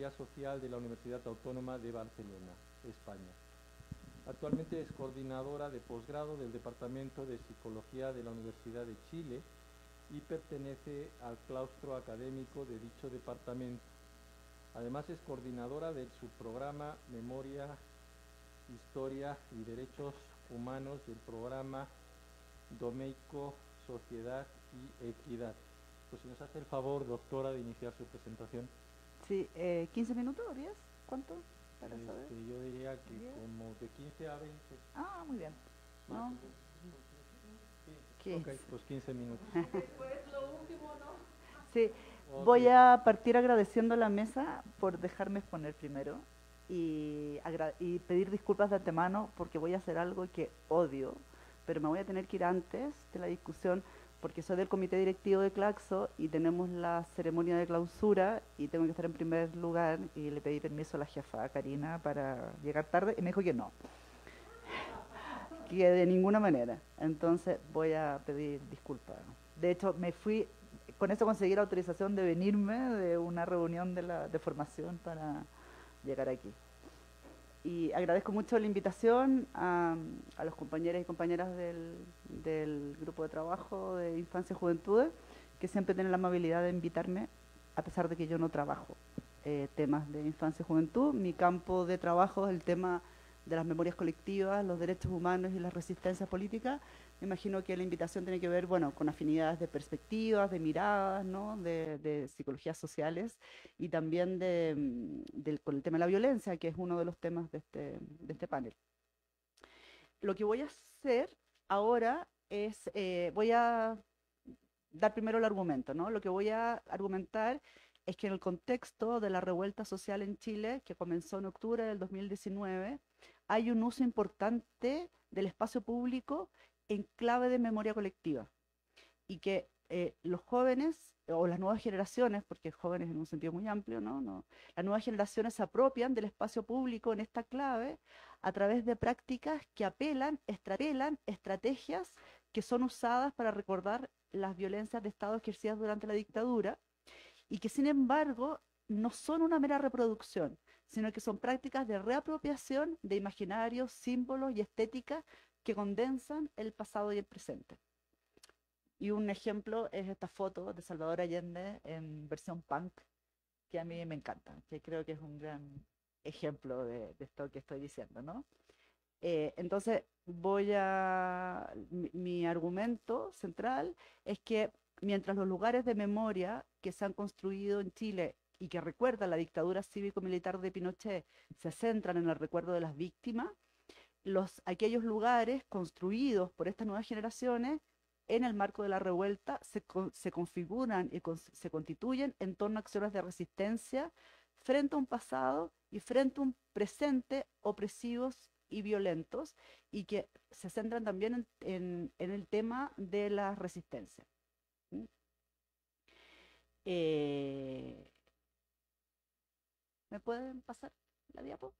Psicología Social de la Universidad Autónoma de Barcelona, España. Actualmente es coordinadora de posgrado del Departamento de Psicología de la Universidad de Chile y pertenece al claustro académico de dicho departamento. Además es coordinadora del subprograma Memoria, Historia y Derechos Humanos del programa Domeico, Sociedad y Equidad. Pues si nos hace el favor, doctora, de iniciar su presentación. Sí, 15 minutos, 10, ¿cuánto? Para saber. Yo diría que 10. como de 15 a 20. Ah, muy bien. Más ¿No? o menos. Sí. 15. Ok, pues 15 minutos. Sí, Ok. voy a partir agradeciendo a la mesa por dejarme exponer primero y pedir disculpas de antemano porque voy a hacer algo que odio, pero me voy a tener que ir antes de la discusión porque soy del comité directivo de Claxo y tenemos la ceremonia de clausura y tengo que estar en primer lugar y le pedí permiso a la jefa, Karina, para llegar tarde y me dijo que no, que de ninguna manera. Entonces voy a pedir disculpas. De hecho, me fui, con eso conseguí la autorización de venirme de una reunión de formación para llegar aquí. Y agradezco mucho la invitación a los compañeros y compañeras del grupo de trabajo de Infancia y Juventudes, que siempre tienen la amabilidad de invitarme, a pesar de que yo no trabajo temas de infancia y juventud. Mi campo de trabajo es el tema de las memorias colectivas, los derechos humanos y las resistencias políticas. Me imagino que la invitación tiene que ver, bueno, con afinidades de perspectivas, de miradas, ¿no? de psicologías sociales y también con el tema de la violencia, que es uno de los temas de este panel. Lo que voy a hacer ahora es, voy a dar primero el argumento, ¿no? Lo que voy a argumentar es que en el contexto de la revuelta social en Chile, que comenzó en octubre del 2019, hay un uso importante del espacio público en clave de memoria colectiva y que los jóvenes o las nuevas generaciones, porque jóvenes en un sentido muy amplio, ¿no? Las nuevas generaciones se apropian del espacio público en esta clave a través de prácticas que apelan estrategias que son usadas para recordar las violencias de Estado ejercidas durante la dictadura y que sin embargo no son una mera reproducción, sino que son prácticas de reapropiación de imaginarios, símbolos y estéticas que condensan el pasado y el presente. Y un ejemplo es esta foto de Salvador Allende en versión punk, que a mí me encanta, que creo que es un gran ejemplo de esto que estoy diciendo, ¿no? Entonces, mi argumento central es que mientras los lugares de memoria que se han construido en Chile y que recuerdan la dictadura cívico-militar de Pinochet se centran en el recuerdo de las víctimas, aquellos lugares construidos por estas nuevas generaciones en el marco de la revuelta se configuran y se constituyen en torno a acciones de resistencia frente a un pasado y frente a un presente opresivos y violentos y que se centran también en el tema de la resistencia. ¿Mm? Eh, ¿Me pueden pasar la diapo?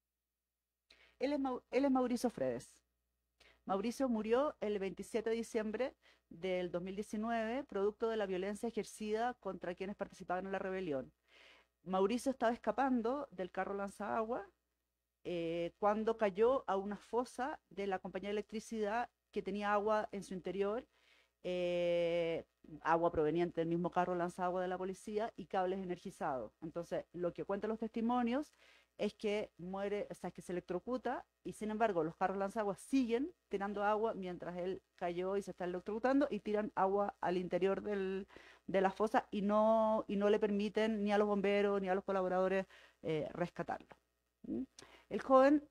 Él es Mauricio Fredes. Mauricio murió el 27 de diciembre del 2019, producto de la violencia ejercida contra quienes participaban en la rebelión. Mauricio estaba escapando del carro lanzagua cuando cayó a una fosa de la compañía de electricidad que tenía agua en su interior, eh, agua proveniente del mismo carro lanzagua de la policía y cables energizados. Entonces, lo que cuentan los testimonios es que muere, o sea, es que se electrocuta y sin embargo los carros lanzaguas siguen tirando agua mientras él cayó y se está electrocutando y tiran agua al interior de la fosa y no le permiten ni a los bomberos ni a los colaboradores rescatarlo. ¿Mm? El joven,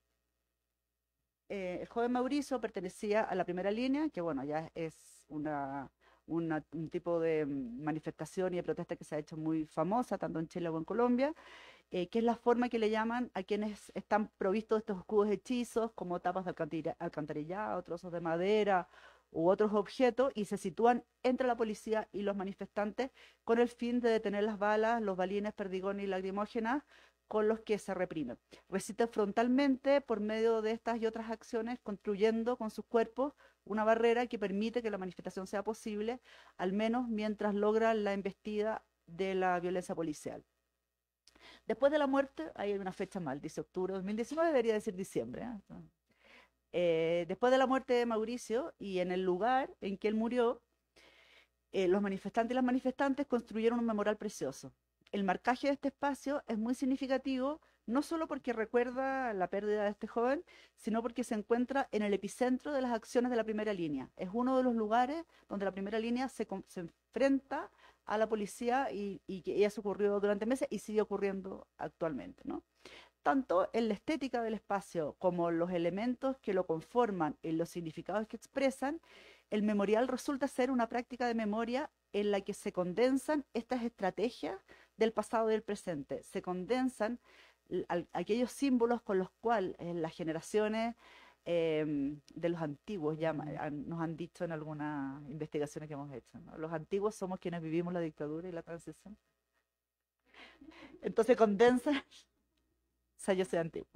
el joven Mauricio pertenecía a la primera línea, que bueno, ya es un tipo de manifestación y de protesta que se ha hecho muy famosa, tanto en Chile como en Colombia, que es la forma que le llaman a quienes están provistos de estos escudos hechizos, como tapas de alcantarillado, trozos de madera u otros objetos, y se sitúan entre la policía y los manifestantes con el fin de detener las balas, los balines, perdigones y lacrimógenas con los que se reprimen. Resisten frontalmente por medio de estas y otras acciones, construyendo con sus cuerpos una barrera que permite que la manifestación sea posible, al menos mientras logran la embestida de la violencia policial. Después de la muerte, hay una fecha mal, dice octubre de 2019, debería decir diciembre. Después de la muerte de Mauricio y en el lugar en que él murió, los manifestantes y las manifestantes construyeron un memorial precioso. El marcaje de este espacio es muy significativo, no solo porque recuerda la pérdida de este joven, sino porque se encuentra en el epicentro de las acciones de la primera línea. Es uno de los lugares donde la primera línea se enfrenta a la policía y que eso ocurrió durante meses y sigue ocurriendo actualmente, ¿no? Tanto en la estética del espacio como los elementos que lo conforman y los significados que expresan, el memorial resulta ser una práctica de memoria en la que se condensan estas estrategias del pasado y del presente, se condensan aquellos símbolos con los cuales las generaciones de los antiguos ya nos han dicho en algunas investigaciones que hemos hecho, ¿no? Los antiguos somos quienes vivimos la dictadura y la transición. Entonces condensan, o sea, yo soy antiguo.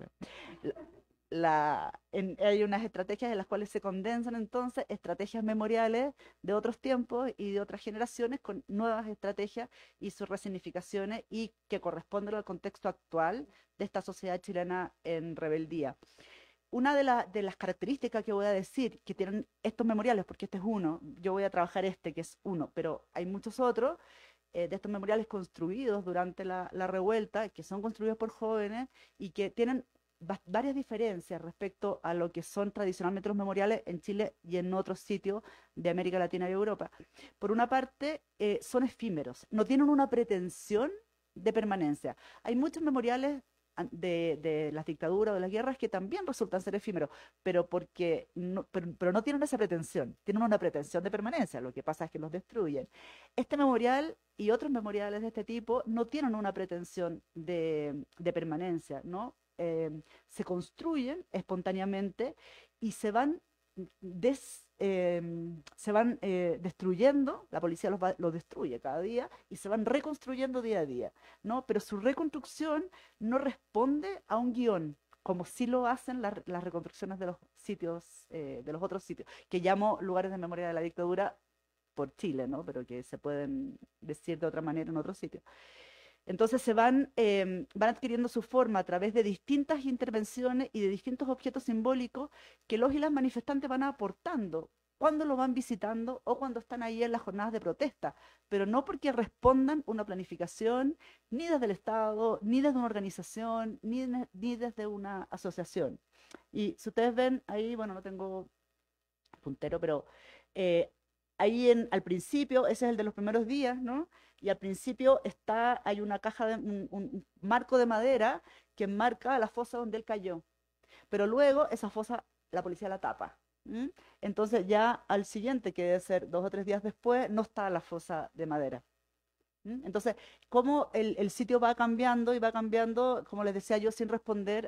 Hay unas estrategias en las cuales se condensan entonces estrategias memoriales de otros tiempos y de otras generaciones con nuevas estrategias y sus resignificaciones y que corresponden al contexto actual de esta sociedad chilena en rebeldía. Una de las características que voy a decir que tienen estos memoriales, porque este es uno, yo voy a trabajar este que es uno, pero hay muchos otros de estos memoriales construidos durante la revuelta, que son construidos por jóvenes y que tienen varias diferencias respecto a lo que son tradicionalmente los memoriales en Chile y en otros sitios de América Latina y Europa. Por una parte, son efímeros, no tienen una pretensión de permanencia. Hay muchos memoriales de las dictaduras o de las guerras que también resultan ser efímeros, pero no tienen esa pretensión, tienen una pretensión de permanencia, lo que pasa es que los destruyen. Este memorial y otros memoriales de este tipo no tienen una pretensión de permanencia, ¿no? Se construyen espontáneamente y se van destruyendo, la policía los destruye cada día y se van reconstruyendo día a día, ¿no? Pero su reconstrucción no responde a un guión, como sí lo hacen las reconstrucciones de los sitios, de los otros sitios, que llamo lugares de memoria de la dictadura por Chile, ¿no? Pero que se pueden decir de otra manera en otros sitios. Entonces van adquiriendo su forma a través de distintas intervenciones y de distintos objetos simbólicos que los y las manifestantes van aportando cuando lo van visitando o cuando están ahí en las jornadas de protesta, pero no porque respondan una planificación ni desde el Estado, ni desde una organización, ni desde una asociación. Y si ustedes ven ahí, bueno, no tengo puntero, pero eh, ahí al principio, ese es el de los primeros días, ¿no? Y al principio hay una caja un marco de madera que marca la fosa donde él cayó. Pero luego esa fosa la policía la tapa. ¿Mm? Entonces ya al siguiente, que debe ser 2 o 3 días después, no está la fosa de madera. ¿Mm? Entonces, cómo el sitio va cambiando y va cambiando, como les decía yo, sin responder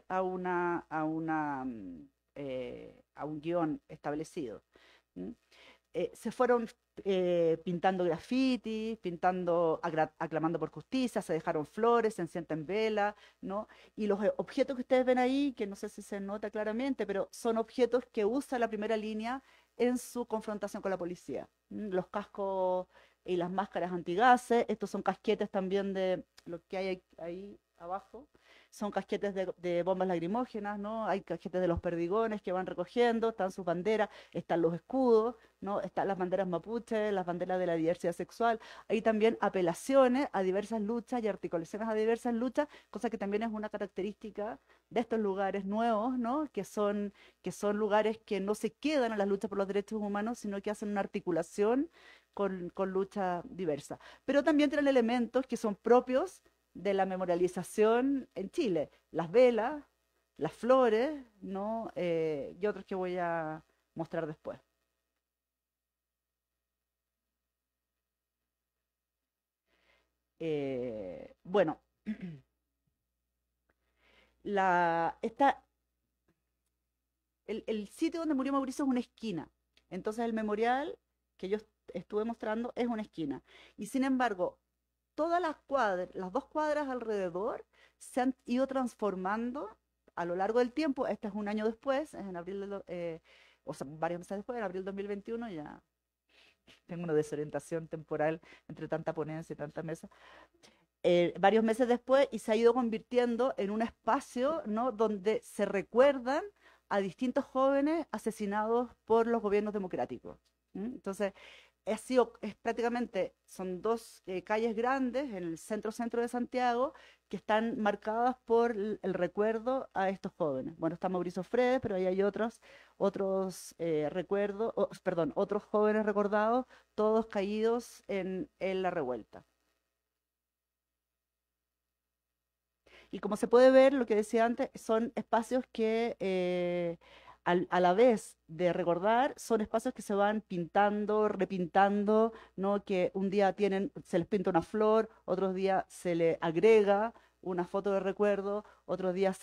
a un guión establecido. ¿Mm? Se fueron pintando grafitis, aclamando por justicia, se dejaron flores, se encienden velas, ¿no? Y los objetos que ustedes ven ahí, que no sé si se nota claramente, pero son objetos que usa la primera línea en su confrontación con la policía. Los cascos y las máscaras antigases, estos son casquetes también de lo que hay ahí abajo, son casquetes de bombas lacrimógenas, ¿no? Hay casquetes de los perdigones que van recogiendo, están sus banderas, están los escudos, ¿no? Están las banderas mapuche, las banderas de la diversidad sexual. Hay también apelaciones a diversas luchas y articulaciones a diversas luchas, cosa que también es una característica de estos lugares nuevos, ¿no? Que son lugares que no se quedan en las luchas por los derechos humanos, sino que hacen una articulación con lucha diversa. Pero también tienen elementos que son propios de la memorialización en Chile, las velas, las flores, ¿no? Y otros que voy a mostrar después. Bueno, la, esta, el sitio donde murió Mauricio es una esquina. Entonces el memorial que yo estuve mostrando es una esquina. Y sin embargo, todas las 2 cuadras alrededor se han ido transformando a lo largo del tiempo. Este es un año después, es en abril, o sea, varios meses después, en abril 2021, ya tengo una desorientación temporal entre tanta ponencia y tanta mesa. varios meses después y se ha ido convirtiendo en un espacio, ¿no?, donde se recuerdan a distintos jóvenes asesinados por los gobiernos democráticos. Entonces, es prácticamente, son dos calles grandes en el centro de Santiago que están marcadas por el recuerdo a estos jóvenes. Bueno, está Mauricio Fredes, pero ahí hay otros recuerdos, perdón, otros jóvenes recordados, todos caídos en la revuelta. Y como se puede ver, lo que decía antes, son espacios que a la vez de recordar, son espacios que se van pintando, repintando, ¿no? Que un día se les pinta una flor, otros días se le agrega una foto de recuerdo, otros días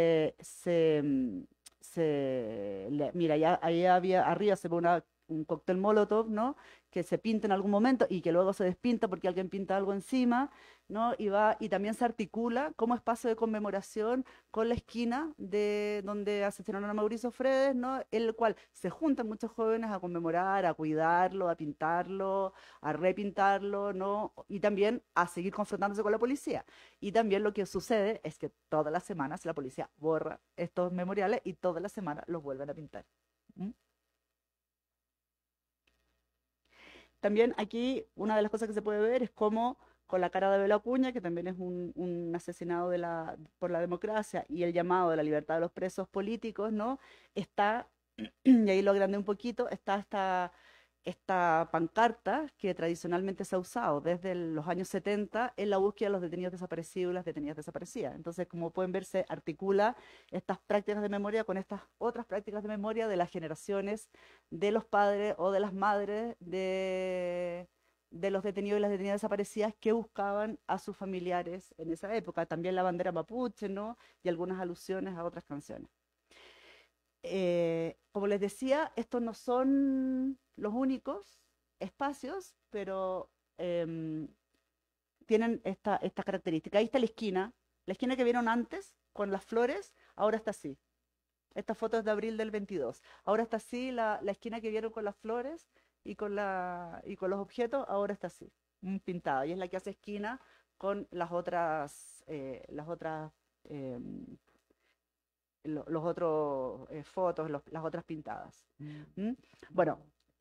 mira, ya ahí había, arriba se ve un cóctel Molotov, ¿no? Que se pinta en algún momento y que luego se despinta porque alguien pinta algo encima, ¿no? Y también se articula como espacio de conmemoración con la esquina de donde asesinaron a Mauricio Fredes, ¿no? En el cual se juntan muchos jóvenes a conmemorar, a cuidarlo, a pintarlo, a repintarlo, ¿no? Y también a seguir confrontándose con la policía. Y también lo que sucede es que todas las semanas la policía borra estos memoriales y todas las semanas los vuelven a pintar. ¿Mm? También aquí una de las cosas que se puede ver es cómo con la cara de Abel Acuña, que también es un asesinado por la democracia y el llamado de la libertad de los presos políticos, ¿no? Está, y ahí lo agrandé un poquito, está esta pancarta que tradicionalmente se ha usado desde los años 70 en la búsqueda de los detenidos desaparecidos y las detenidas desaparecidas. Entonces, como pueden ver, se articula estas prácticas de memoria con estas otras prácticas de memoria de las generaciones de los padres o de las madres de los detenidos y las detenidas desaparecidas que buscaban a sus familiares en esa época. También la bandera mapuche, ¿no? Y algunas alusiones a otras canciones. Como les decía, estos no son los únicos espacios, pero tienen esta característica. Ahí está la esquina que vieron antes con las flores, ahora está así. Esta foto es de abril del 22. Ahora está así la esquina que vieron con las flores y con los objetos, ahora está así, pintada. Y es la que hace esquina con las otras los otros fotos, las otras pintadas. ¿Mm? Bueno,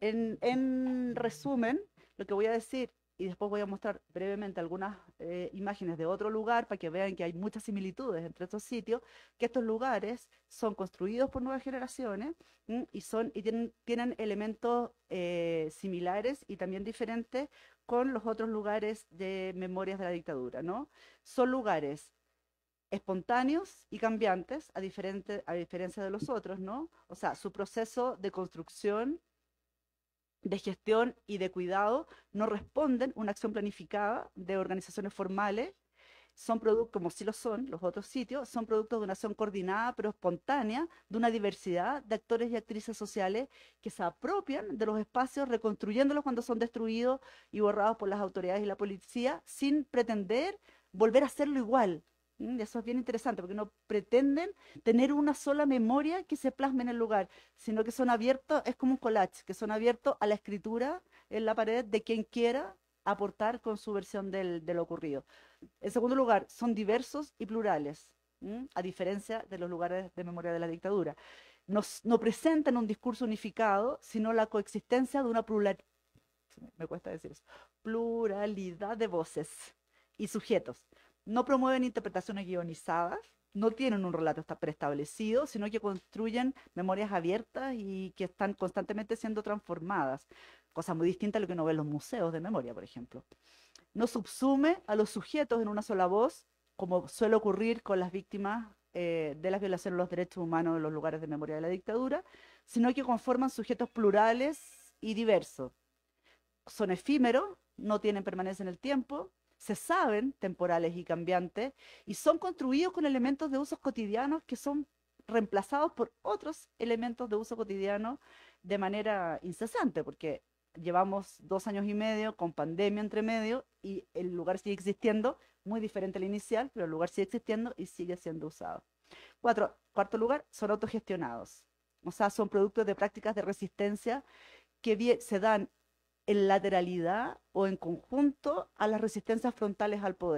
en resumen, lo que voy a decir, y después voy a mostrar brevemente algunas imágenes de otro lugar para que vean que hay muchas similitudes entre estos sitios, que estos lugares son construidos por nuevas generaciones y tienen elementos similares y también diferentes con los otros lugares de memorias de la dictadura, ¿no? Son lugares espontáneos y cambiantes, a diferencia de los otros, ¿no? O sea, su proceso de construcción, de gestión y de cuidado no responden a una acción planificada de organizaciones formales, son productos, como sí lo son los otros sitios, son productos de una acción coordinada pero espontánea de una diversidad de actores y actrices sociales que se apropian de los espacios, reconstruyéndolos cuando son destruidos y borrados por las autoridades y la policía, sin pretender volver a hacerlo igual. Eso es bien interesante, porque no pretenden tener una sola memoria que se plasme en el lugar, sino que son abiertos, es como un collage, que son abiertos a la escritura en la pared de quien quiera aportar con su versión de lo ocurrido. En segundo lugar, son diversos y plurales, a diferencia de los lugares de memoria de la dictadura. No presentan un discurso unificado, sino la coexistencia de una me cuesta decir eso, pluralidad de voces y sujetos. No promueven interpretaciones guionizadas, no tienen un relato preestablecido, sino que construyen memorias abiertas y que están constantemente siendo transformadas, cosa muy distinta a lo que uno ve en los museos de memoria, por ejemplo. No subsume a los sujetos en una sola voz, como suele ocurrir con las víctimas de las violaciones de los derechos humanos en los lugares de memoria de la dictadura, sino que conforman sujetos plurales y diversos. Son efímeros, no tienen permanencia en el tiempo, se saben temporales y cambiantes, y son construidos con elementos de usos cotidianos que son reemplazados por otros elementos de uso cotidiano de manera incesante, porque llevamos 2 años y medio con pandemia entre medio y el lugar sigue existiendo, muy diferente al inicial, pero el lugar sigue existiendo y sigue siendo usado. Cuarto lugar, son autogestionados, o sea, son productos de prácticas de resistencia que se dan en lateralidad o en conjunto a las resistencias frontales al poder,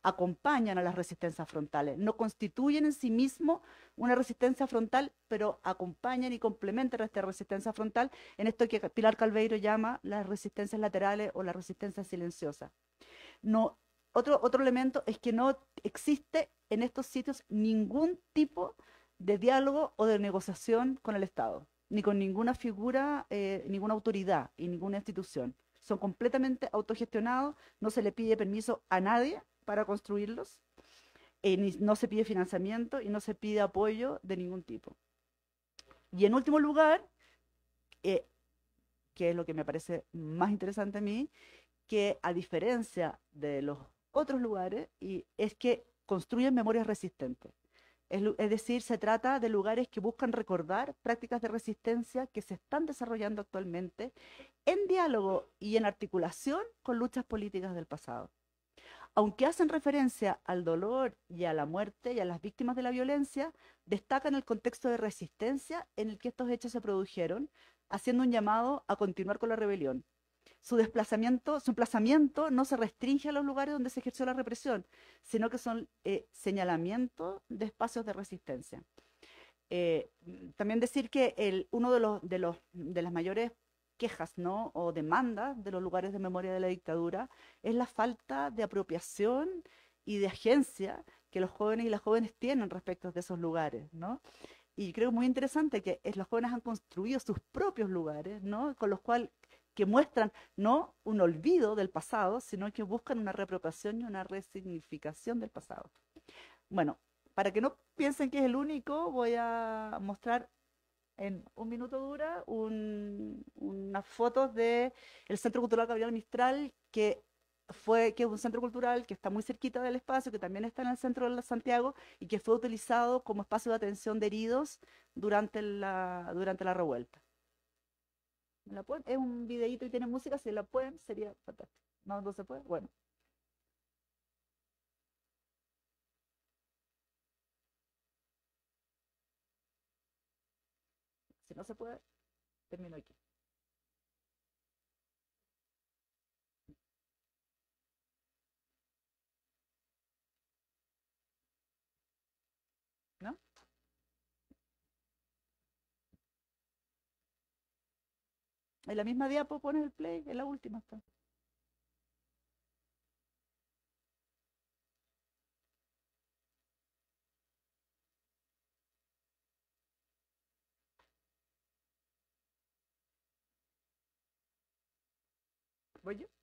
acompañan a las resistencias frontales, no constituyen en sí mismo una resistencia frontal, pero acompañan y complementan a esta resistencia frontal en esto que Pilar Calveiro llama las resistencias laterales o la resistencia silenciosa. No, otro elemento es que no existe en estos sitios ningún tipo de diálogo o de negociación con el Estado, ni con ninguna figura, ninguna autoridad y ninguna institución. Son completamente autogestionados, no se le pide permiso a nadie para construirlos, no se pide financiamiento y no se pide apoyo de ningún tipo. Y en último lugar, eh, que es lo que me parece más interesante a mí, que a diferencia de los otros lugares, y es que construyen memorias resistentes. Es decir, se trata de lugares que buscan recordar prácticas de resistencia que se están desarrollando actualmente en diálogo y en articulación con luchas políticas del pasado. Aunque hacen referencia al dolor y a la muerte y a las víctimas de la violencia, destacan el contexto de resistencia en el que estos hechos se produjeron, haciendo un llamado a continuar con la rebelión. Su emplazamiento no se restringe a los lugares donde se ejerció la represión, sino que son señalamientos de espacios de resistencia. También decir que uno de las mayores quejas, ¿no? O demandas de los lugares de memoria de la dictadura es la falta de apropiación y de agencia que los jóvenes y las jóvenes tienen respecto de esos lugares, ¿no? Y creo muy interesante que los jóvenes han construido sus propios lugares, ¿no? Con los cuales que muestran no un olvido del pasado, sino que buscan una reapropiación y una resignificación del pasado. Bueno, para que no piensen que es el único, voy a mostrar en un minuto dura unas fotos del Centro Cultural Gabriel Mistral, que es un centro cultural que está muy cerquita del espacio, que también está en el centro de Santiago y que fue utilizado como espacio de atención de heridos durante la revuelta. Es un videíto y tiene música, si la pueden, sería fantástico. No, no se puede, bueno. Si no se puede, termino aquí. ¿No? En la misma diapo pones el play, en la última está. ¿Voy yo?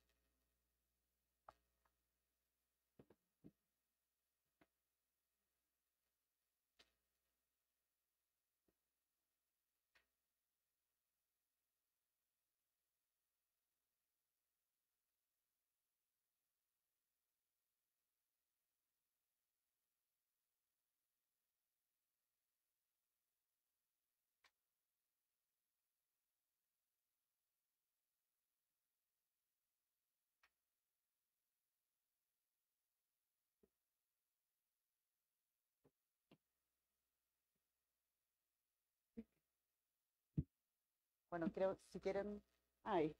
Bueno, creo, si quieren... Ahí.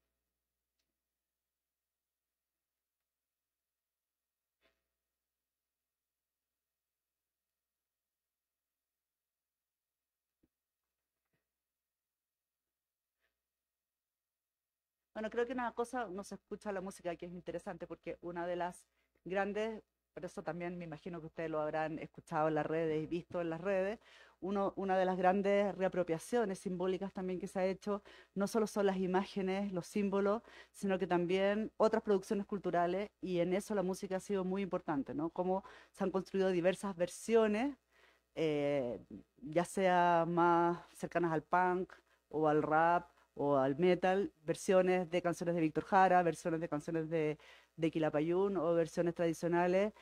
Bueno, creo que una cosa, no se escucha la música, que es interesante, porque una de las grandes, pero eso también me imagino que ustedes lo habrán escuchado en las redes y visto en las redes, una de las grandes reapropiaciones simbólicas también que se ha hecho, no solo son las imágenes, los símbolos, sino que también otras producciones culturales, y en eso la música ha sido muy importante, ¿no? Cómo se han construido diversas versiones, eh, ya sea más cercanas al punk o al rap o al metal, versiones de canciones de Víctor Jara, versiones de canciones de Quilapayún o versiones tradicionales,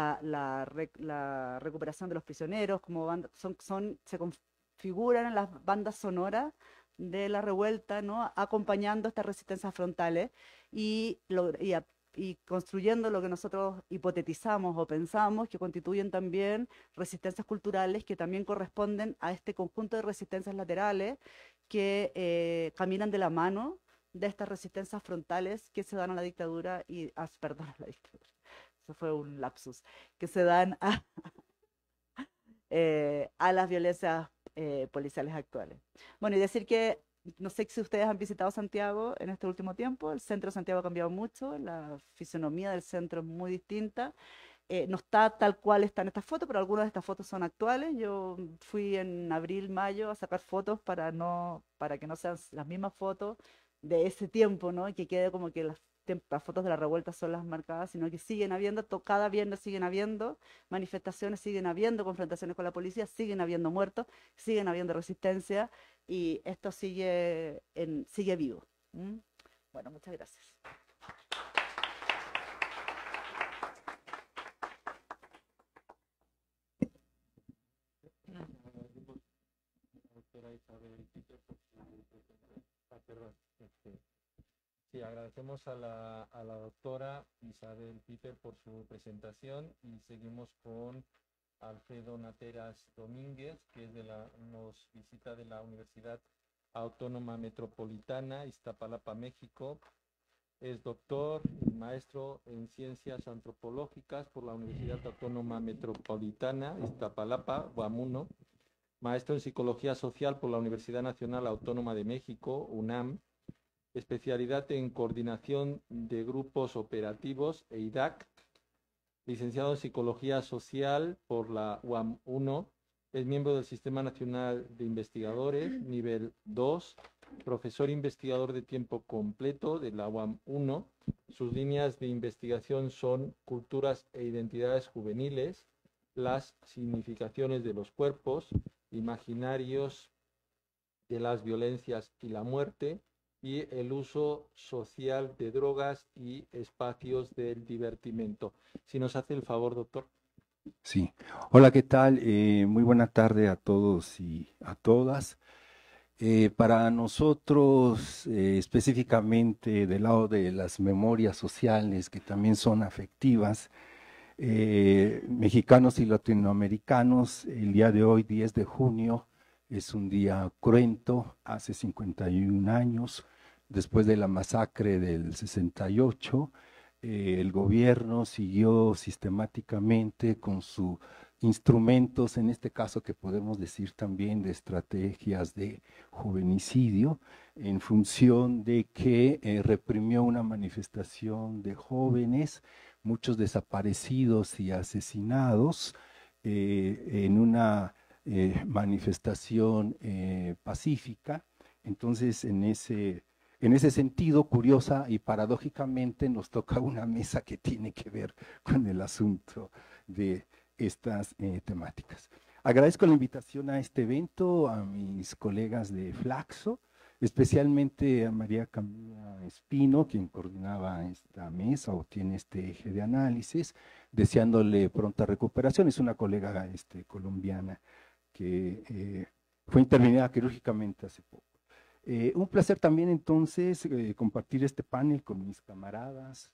la recuperación de los prisioneros, como se configuran en las bandas sonoras de la revuelta, ¿no? Acompañando estas resistencias frontales y construyendo lo que nosotros hipotetizamos o pensamos que constituyen también resistencias culturales que también corresponden a este conjunto de resistencias laterales que caminan de la mano de estas resistencias frontales que se dan a la dictadura perdón, a la dictadura, eso fue un lapsus, que se dan a las violencias policiales actuales. Bueno, y decir que no sé si ustedes han visitado Santiago en este último tiempo, el centro de Santiago ha cambiado mucho, la fisonomía del centro es muy distinta. No está tal cual está en estas fotos, pero algunas de estas fotos son actuales. Yo fui en abril, mayo a sacar fotos para que no sean las mismas fotos de ese tiempo, ¿no? Y que quede como que las fotos de la revuelta son las marcadas, sino que siguen habiendo, cada viernes siguen habiendo manifestaciones, siguen habiendo confrontaciones con la policía, siguen habiendo muertos, siguen habiendo resistencia y esto sigue vivo. ¿Mm? Bueno, muchas gracias. Doctora Isabel Piper por su presentación. Perdón. Sí, agradecemos a la doctora Isabel Piper por su presentación y seguimos con Alfredo Nateras Domínguez, que es nos visita de la Universidad Autónoma Metropolitana, Iztapalapa, México. Es doctor y maestro en Ciencias Antropológicas por la Universidad Autónoma Metropolitana, Iztapalapa, UAMUNO. Maestro en Psicología Social por la Universidad Nacional Autónoma de México, UNAM. Especialidad en Coordinación de Grupos Operativos, EIDAC. Licenciado en Psicología Social por la UAM 1. Es miembro del Sistema Nacional de Investigadores, nivel 2. Profesor investigador de tiempo completo de la UAM 1. Sus líneas de investigación son culturas e identidades juveniles, las significaciones de los cuerpos, imaginarios de las violencias y la muerte, y el uso social de drogas y espacios del divertimento. Si nos hace el favor, doctor. Sí. Hola, ¿qué tal? Muy buena tarde a todos y a todas. Para nosotros, específicamente del lado de las memorias sociales, que también son afectivas, mexicanos y latinoamericanos, el día de hoy, 10 de junio, es un día cruento. Hace 51 años, después de la masacre del 68, el gobierno siguió sistemáticamente con sus instrumentos, en este caso que podemos decir también de estrategias de juvenicidio, en función de que reprimió una manifestación de jóvenes, muchos desaparecidos y asesinados, en una manifestación pacífica. Entonces, en ese sentido, curiosa y paradójicamente, nos toca una mesa que tiene que ver con el asunto de estas temáticas. Agradezco la invitación a este evento, a mis colegas de Flaxo, especialmente a María Camila Espino, quien coordinaba esta mesa o tiene este eje de análisis, deseándole pronta recuperación. Es una colega colombiana que fue intervenida quirúrgicamente hace poco. Un placer también entonces compartir este panel con mis camaradas.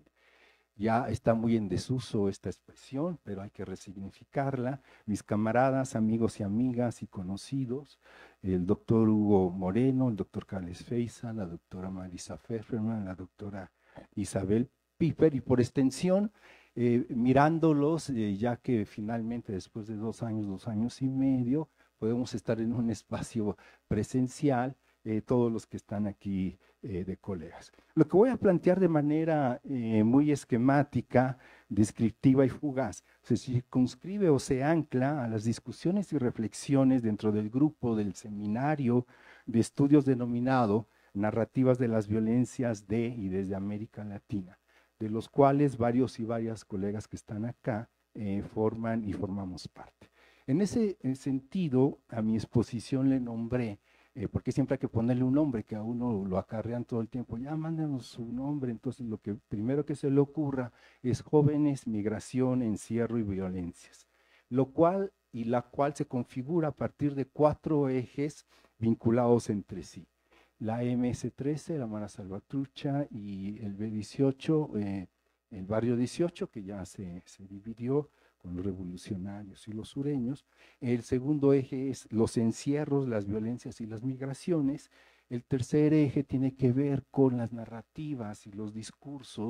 Ya está muy en desuso esta expresión, pero hay que resignificarla. Mis camaradas, amigos y amigas y conocidos, el doctor Hugo Moreno, el doctor Carles Feiza, la doctora Marisa Pfefferman, la doctora Isabel Piper, y por extensión, mirándolos, ya que finalmente después de 2 años y medio, podemos estar en un espacio presencial, todos los que están aquí de colegas. Lo que voy a plantear de manera muy esquemática, descriptiva y fugaz, se circunscribe o se ancla a las discusiones y reflexiones dentro del grupo del seminario de estudios denominado Narrativas de las Violencias de y desde América Latina, de los cuales varios y varias colegas que están acá forman y formamos parte. En ese sentido, a mi exposición le nombré, porque siempre hay que ponerle un nombre, que a uno lo acarrean todo el tiempo, ya mándenos su nombre. Entonces lo que primero que se le ocurra es Jóvenes, Migración, Encierro y Violencias, la cual se configura a partir de 4 ejes vinculados entre sí. La MS-13, la Mara Salvatrucha, y el B-18, el barrio 18, que ya se dividió con los revolucionarios y los sureños. El segundo eje es los encierros, las violencias y las migraciones. El tercer eje tiene que ver con las narrativas y los discursos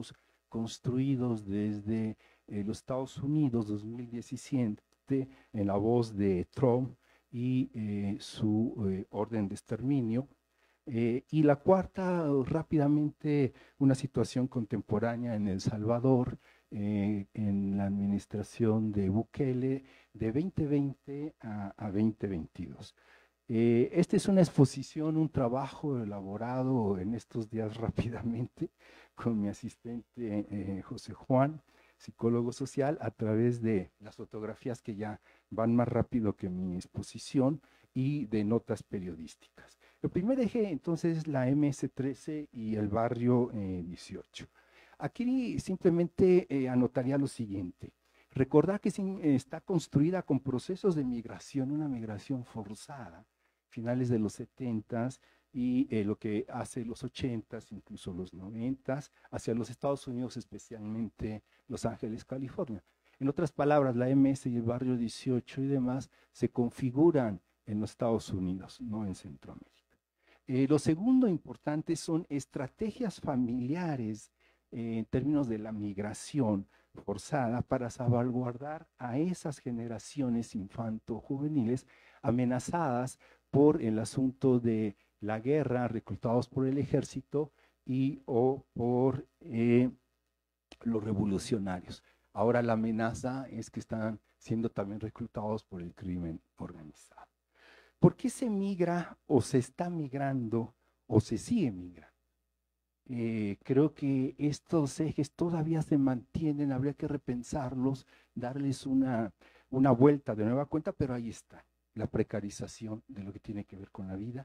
construidos desde los Estados Unidos 2017 en la voz de Trump y su orden de exterminio. Y la cuarta, rápidamente, una situación contemporánea en El Salvador, en la administración de Bukele, de 2020 a 2022. Esta es una exposición, un trabajo elaborado en estos días rápidamente con mi asistente José Juan, psicólogo social, a través de las fotografías que ya van más rápido que mi exposición y de notas periodísticas. El primer eje entonces es la MS-13 y el barrio 18. Aquí simplemente anotaría lo siguiente. Recordar que está construida con procesos de migración, una migración forzada, finales de los 70s y lo que hace los 80s, incluso los 90s, hacia los Estados Unidos, especialmente Los Ángeles, California. En otras palabras, la MS y el barrio 18 y demás se configuran en los Estados Unidos, no en Centroamérica. Lo segundo importante son estrategias familiares en términos de la migración forzada para salvaguardar a esas generaciones infanto-juveniles amenazadas por el asunto de la guerra, reclutados por el ejército y o por los revolucionarios. Ahora la amenaza es que están siendo también reclutados por el crimen organizado. ¿Por qué se migra o se está migrando o se sigue migrando? Creo que estos ejes todavía se mantienen, habría que repensarlos, darles una vuelta de nueva cuenta, pero ahí está, la precarización de lo que tiene que ver con la vida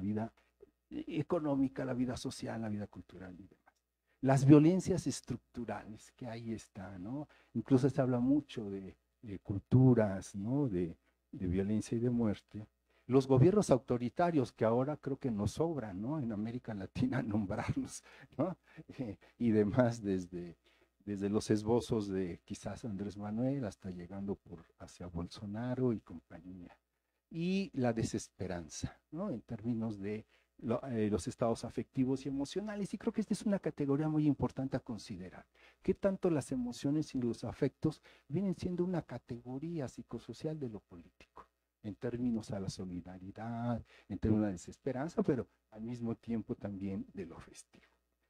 económica, la vida social, la vida cultural y demás. Las violencias estructurales, que ahí está, ¿no? Incluso se habla mucho de culturas, ¿no? De violencia y de muerte. Los gobiernos autoritarios, que ahora creo que nos sobran, ¿no? En América Latina nombrarlos, ¿no? Y demás, desde los esbozos de quizás Andrés Manuel hasta llegando hacia Bolsonaro y compañía. Y la desesperanza, ¿no? En términos de los estados afectivos y emocionales. Y creo que esta es una categoría muy importante a considerar. ¿Qué tanto las emociones y los afectos vienen siendo una categoría psicosocial de lo político? En términos a la solidaridad, en términos de la desesperanza, pero al mismo tiempo también de lo festivo.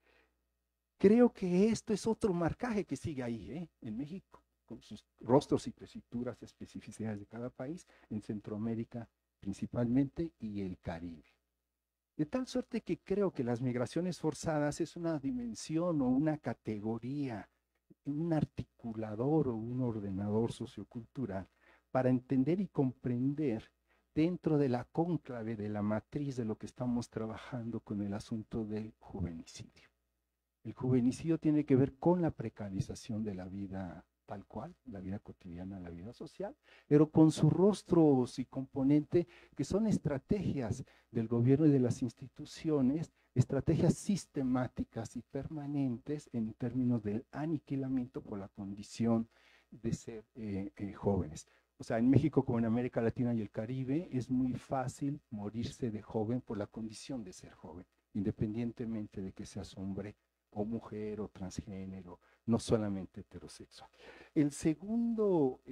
Creo que esto es otro marcaje que sigue ahí, en México, con sus rostros y tesituras y especificidades de cada país, en Centroamérica principalmente y el Caribe. De tal suerte que creo que las migraciones forzadas es una dimensión o una categoría, un articulador o un ordenador sociocultural para entender y comprender dentro de la cónclave, de la matriz de lo que estamos trabajando con el asunto del juvenicidio. El juvenicidio tiene que ver con la precarización de la vida tal cual, la vida cotidiana, la vida social, pero con sus rostros y componente que son estrategias del gobierno y de las instituciones, estrategias sistemáticas y permanentes en términos del aniquilamiento por la condición de ser jóvenes. O sea, en México como en América Latina y el Caribe es muy fácil morirse de joven por la condición de ser joven, independientemente de que seas hombre o mujer o transgénero, no solamente heterosexual. El segundo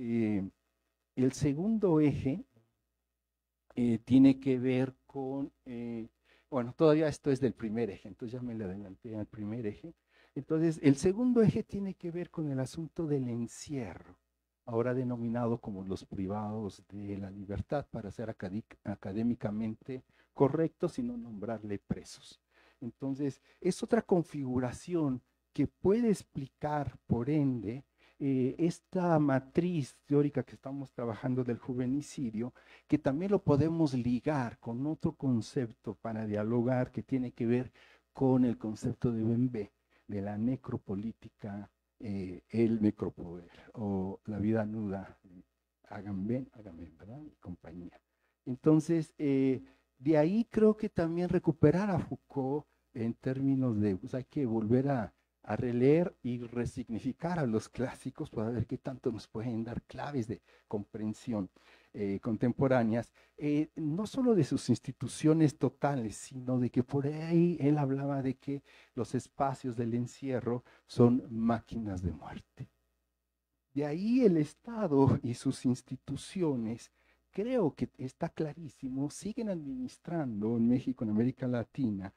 eje tiene que ver con, bueno, todavía esto es del primer eje, entonces ya me le adelanté al primer eje. Entonces, el segundo eje tiene que ver con el asunto del encierro, ahora denominado como los privados de la libertad, para ser académicamente correctos y no nombrarle presos. Entonces, es otra configuración que puede explicar, por ende, esta matriz teórica que estamos trabajando del juvenicidio, que también lo podemos ligar con otro concepto para dialogar que tiene que ver con el concepto de Bembe, de la necropolítica, el necropoder, o la vida nuda, Agamben, ¿verdad? Y compañía. Entonces, de ahí creo que también recuperar a Foucault en términos de, pues hay que volver a a releer y resignificar a los clásicos para ver qué tanto nos pueden dar claves de comprensión contemporáneas, no solo de sus instituciones totales, sino de que por ahí él hablaba de que los espacios del encierro son máquinas de muerte. De ahí el Estado y sus instituciones, creo que está clarísimo, siguen administrando en México, en América Latina,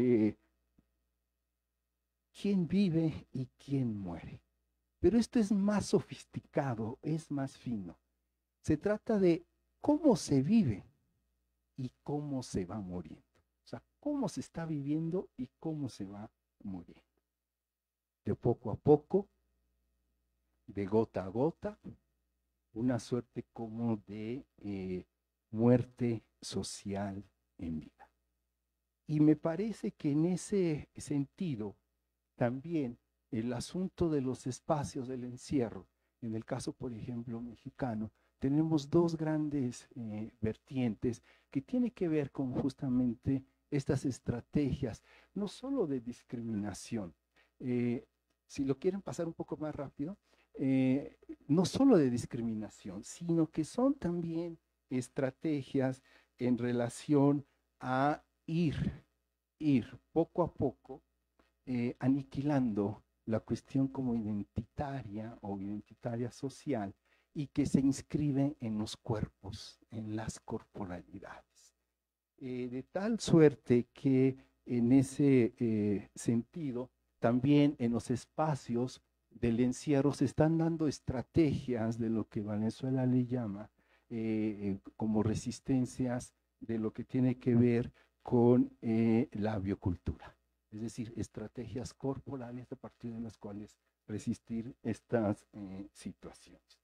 quién vive y quién muere. Pero esto es más sofisticado, es más fino. Se trata de cómo se vive y cómo se va muriendo. O sea, cómo se está viviendo y cómo se va muriendo. De poco a poco, de gota a gota, una suerte como de muerte social en vida. Y me parece que en ese sentido, también el asunto de los espacios del encierro, en el caso, por ejemplo, mexicano, tenemos dos grandes vertientes que tienen que ver con justamente estas estrategias, no solo de discriminación, si lo quieren pasar un poco más rápido, no solo de discriminación, sino que son también estrategias en relación a ir poco a poco aniquilando la cuestión como identitaria o identitaria social y que se inscribe en los cuerpos, en las corporalidades. De tal suerte que en ese sentido, también en los espacios del encierro se están dando estrategias de lo que Valenzuela le llama como resistencias de lo que tiene que ver con la biocultura. Es decir, estrategias corporales a partir de las cuales resistir estas situaciones.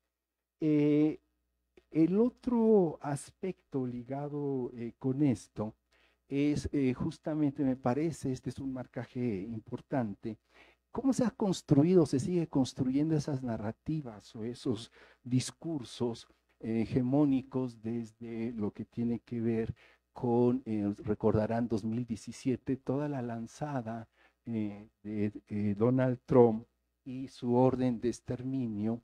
El otro aspecto ligado con esto es justamente, me parece, este es un marcaje importante, cómo se ha construido, se sigue construyendo esas narrativas o esos discursos hegemónicos desde lo que tiene que ver con, recordarán 2017, toda la lanzada de Donald Trump y su orden de exterminio.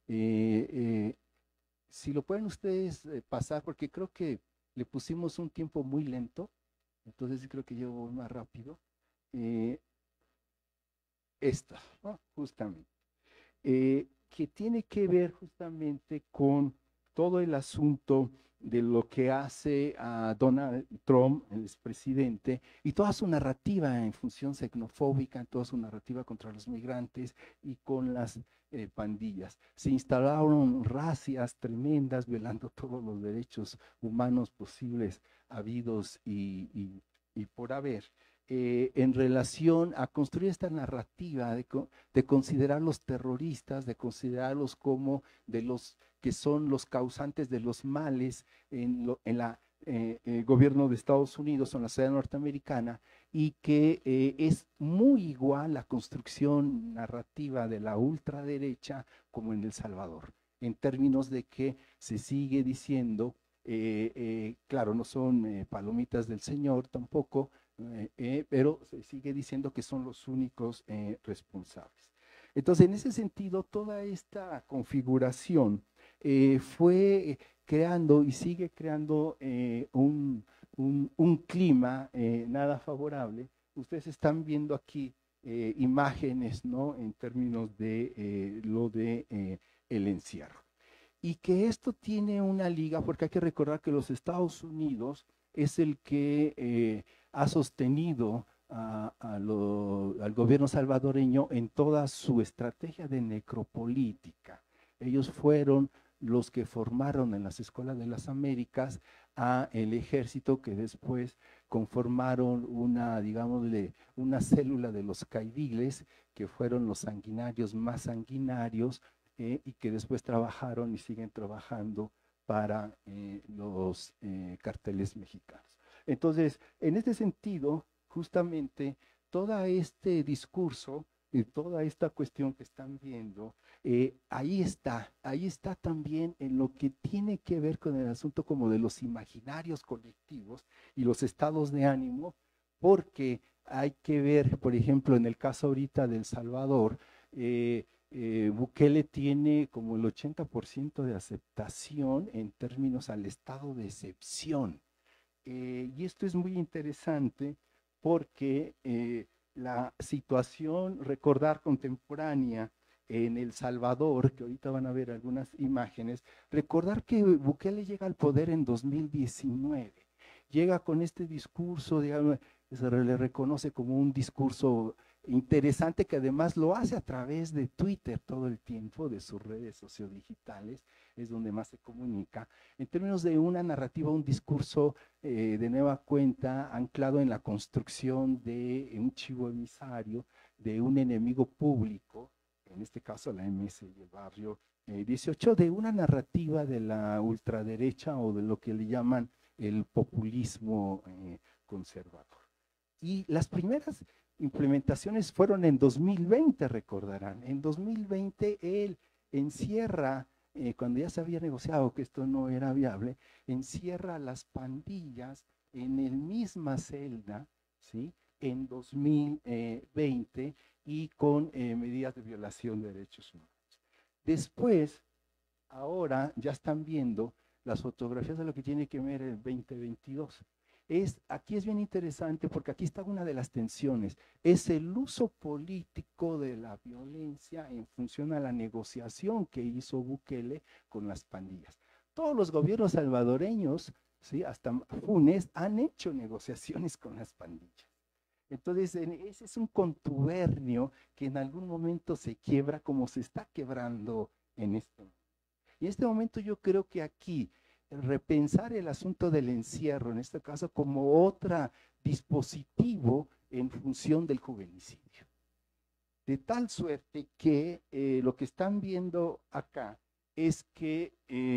Si lo pueden ustedes pasar, porque creo que le pusimos un tiempo muy lento, entonces creo que yo voy más rápido. Esta, ¿no? Justamente, que tiene que ver justamente con todo el asunto de lo que hace a Donald Trump, el expresidente, y toda su narrativa en función xenofóbica, toda su narrativa contra los migrantes y con las pandillas. Se instalaron racias tremendas, violando todos los derechos humanos posibles, habidos y por haber. En relación a construir esta narrativa de considerarlos terroristas, de considerarlos como de los que son los causantes de los males en el gobierno de Estados Unidos o en la sociedad norteamericana, y que es muy igual la construcción narrativa de la ultraderecha como en El Salvador, en términos de que se sigue diciendo, claro, no son palomitas del Señor tampoco, pero se sigue diciendo que son los únicos responsables. Entonces, en ese sentido, toda esta configuración fue creando y sigue creando un clima nada favorable. Ustedes están viendo aquí imágenes, ¿no?, en términos de lo de el encierro. Y que esto tiene una liga, porque hay que recordar que los Estados Unidos es el que ha sostenido al gobierno salvadoreño en toda su estrategia de necropolítica. Ellos fueron los que formaron en las escuelas de las Américas a el ejército, que después conformaron una, digámosle, una célula de los caidiles, que fueron los sanguinarios más sanguinarios, y que después trabajaron y siguen trabajando para los carteles mexicanos. Entonces, en este sentido, justamente, todo este discurso y toda esta cuestión que están viendo, ahí está también en lo que tiene que ver con el asunto como de los imaginarios colectivos y los estados de ánimo, porque hay que ver, por ejemplo, en el caso ahorita de El Salvador, Bukele tiene como el 80% de aceptación en términos al estado de excepción. Y esto es muy interesante porque la situación, recordar contemporánea en El Salvador, que ahorita van a ver algunas imágenes, recordar que Bukele llega al poder en 2019, llega con este discurso, digamos, se le reconoce como un discurso interesante que además lo hace a través de Twitter todo el tiempo, de sus redes sociodigitales, es donde más se comunica, en términos de una narrativa, un discurso de nueva cuenta, anclado en la construcción de un chivo emisario, de un enemigo público, en este caso la MS y el barrio 18, de una narrativa de la ultraderecha o de lo que le llaman el populismo conservador. Y las primeras implementaciones fueron en 2020, recordarán. En 2020 él encierra, cuando ya se había negociado que esto no era viable, encierra a las pandillas en el misma celda, ¿sí? En 2020 y con medidas de violación de derechos humanos. Después, ahora ya están viendo las fotografías de lo que tiene que ver el 2022. Aquí es bien interesante porque aquí está una de las tensiones, es el uso político de la violencia en función a la negociación que hizo Bukele con las pandillas. Todos los gobiernos salvadoreños, ¿sí? Hasta Funes, han hecho negociaciones con las pandillas. Entonces, ese es un contubernio que en algún momento se quiebra como se está quebrando en este momento. Y en este momento yo creo que aquí repensar el asunto del encierro, en este caso como otro dispositivo en función del juvenicidio. De tal suerte que lo que están viendo acá es que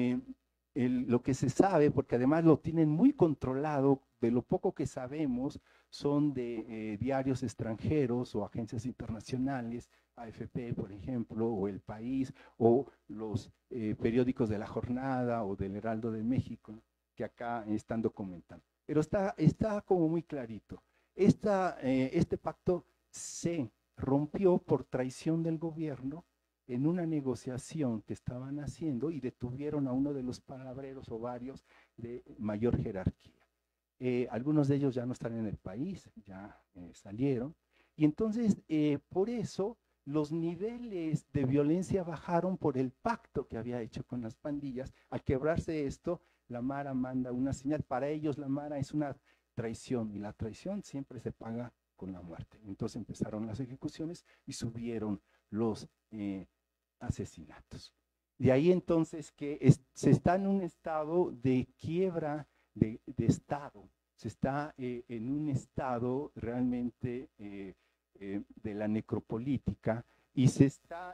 lo que se sabe, porque además lo tienen muy controlado, de lo poco que sabemos, son de diarios extranjeros o agencias internacionales, AFP, por ejemplo, o El País, o los periódicos de La Jornada o del Heraldo de México, que acá están documentando. Pero está como muy clarito. Este pacto se rompió por traición del gobierno en una negociación que estaban haciendo y detuvieron a uno de los palabreros o varios de mayor jerarquía. Algunos de ellos ya no están en el país, ya salieron. Y entonces, por eso, los niveles de violencia bajaron por el pacto que había hecho con las pandillas. Al quebrarse esto, la Mara manda una señal. Para ellos la Mara es una traición y la traición siempre se paga con la muerte. Entonces empezaron las ejecuciones y subieron los asesinatos. De ahí entonces que se está en un estado de quiebra de Estado, se está en un estado realmente de la necropolítica y se está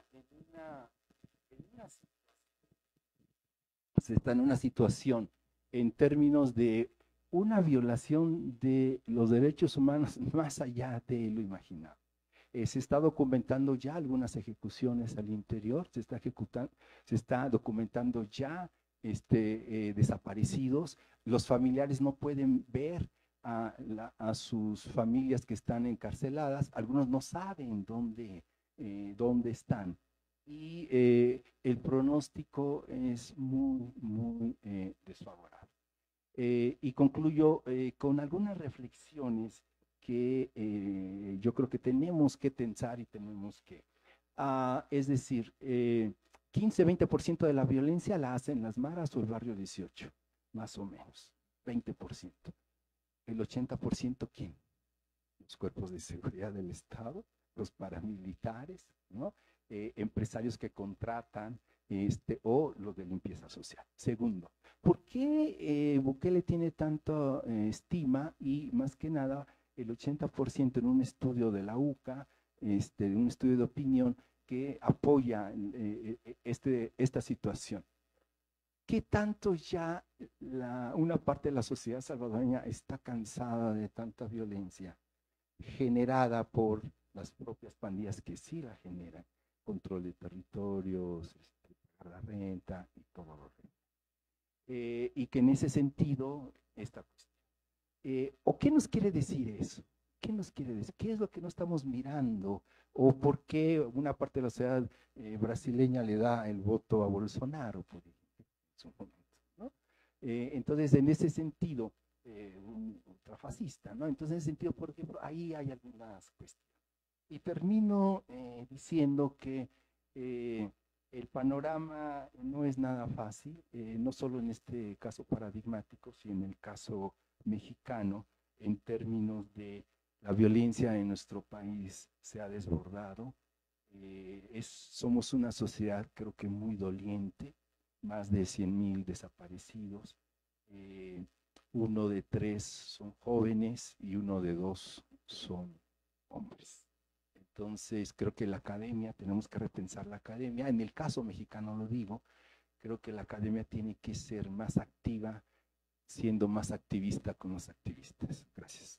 en una situación en términos de una violación de los derechos humanos más allá de lo imaginado. Se está documentando ya algunas ejecuciones al interior, se está documentando ya desaparecidos. Los familiares no pueden ver a sus familias que están encarceladas, algunos no saben dónde están. Y el pronóstico es muy, muy desfavorable. Y concluyo con algunas reflexiones que yo creo que tenemos que pensar y tenemos que, es decir, 15-20% de la violencia la hacen las maras o el barrio 18, más o menos, 20%. El 80%, ¿quién? Los cuerpos de seguridad del Estado, los paramilitares, ¿no? Empresarios que contratan, o los de limpieza social. Segundo, ¿por qué Bukele tiene tanta estima y más que nada el 80% en un estudio de la UCA, un estudio de opinión que apoya esta situación? ¿Qué tanto ya una parte de la sociedad salvadoreña está cansada de tanta violencia generada por las propias pandillas que sí la generan? Control de territorios, la renta y todo lo demás. Y que en ese sentido, esta cuestión. ¿O qué nos quiere decir eso? ¿qué nos quiere decir? ¿Qué es lo que no estamos mirando? ¿O por qué una parte de la sociedad brasileña le da el voto a Bolsonaro, por ejemplo, en su momento, ¿no? Entonces, en ese sentido, un ultrafascista, ¿no? Entonces, en ese sentido, por ejemplo, ahí hay algunas cuestiones. Y termino diciendo que el panorama no es nada fácil, no solo en este caso paradigmático, sino en el caso mexicano, en términos de la violencia en nuestro país se ha desbordado. Somos una sociedad creo que muy doliente, más de 100,000 desaparecidos, 1 de 3 son jóvenes y 1 de 2 son hombres. Entonces, creo que la academia, tenemos que repensar la academia. En el caso mexicano lo digo, creo que la academia tiene que ser más activa, siendo más activista con los activistas. Gracias.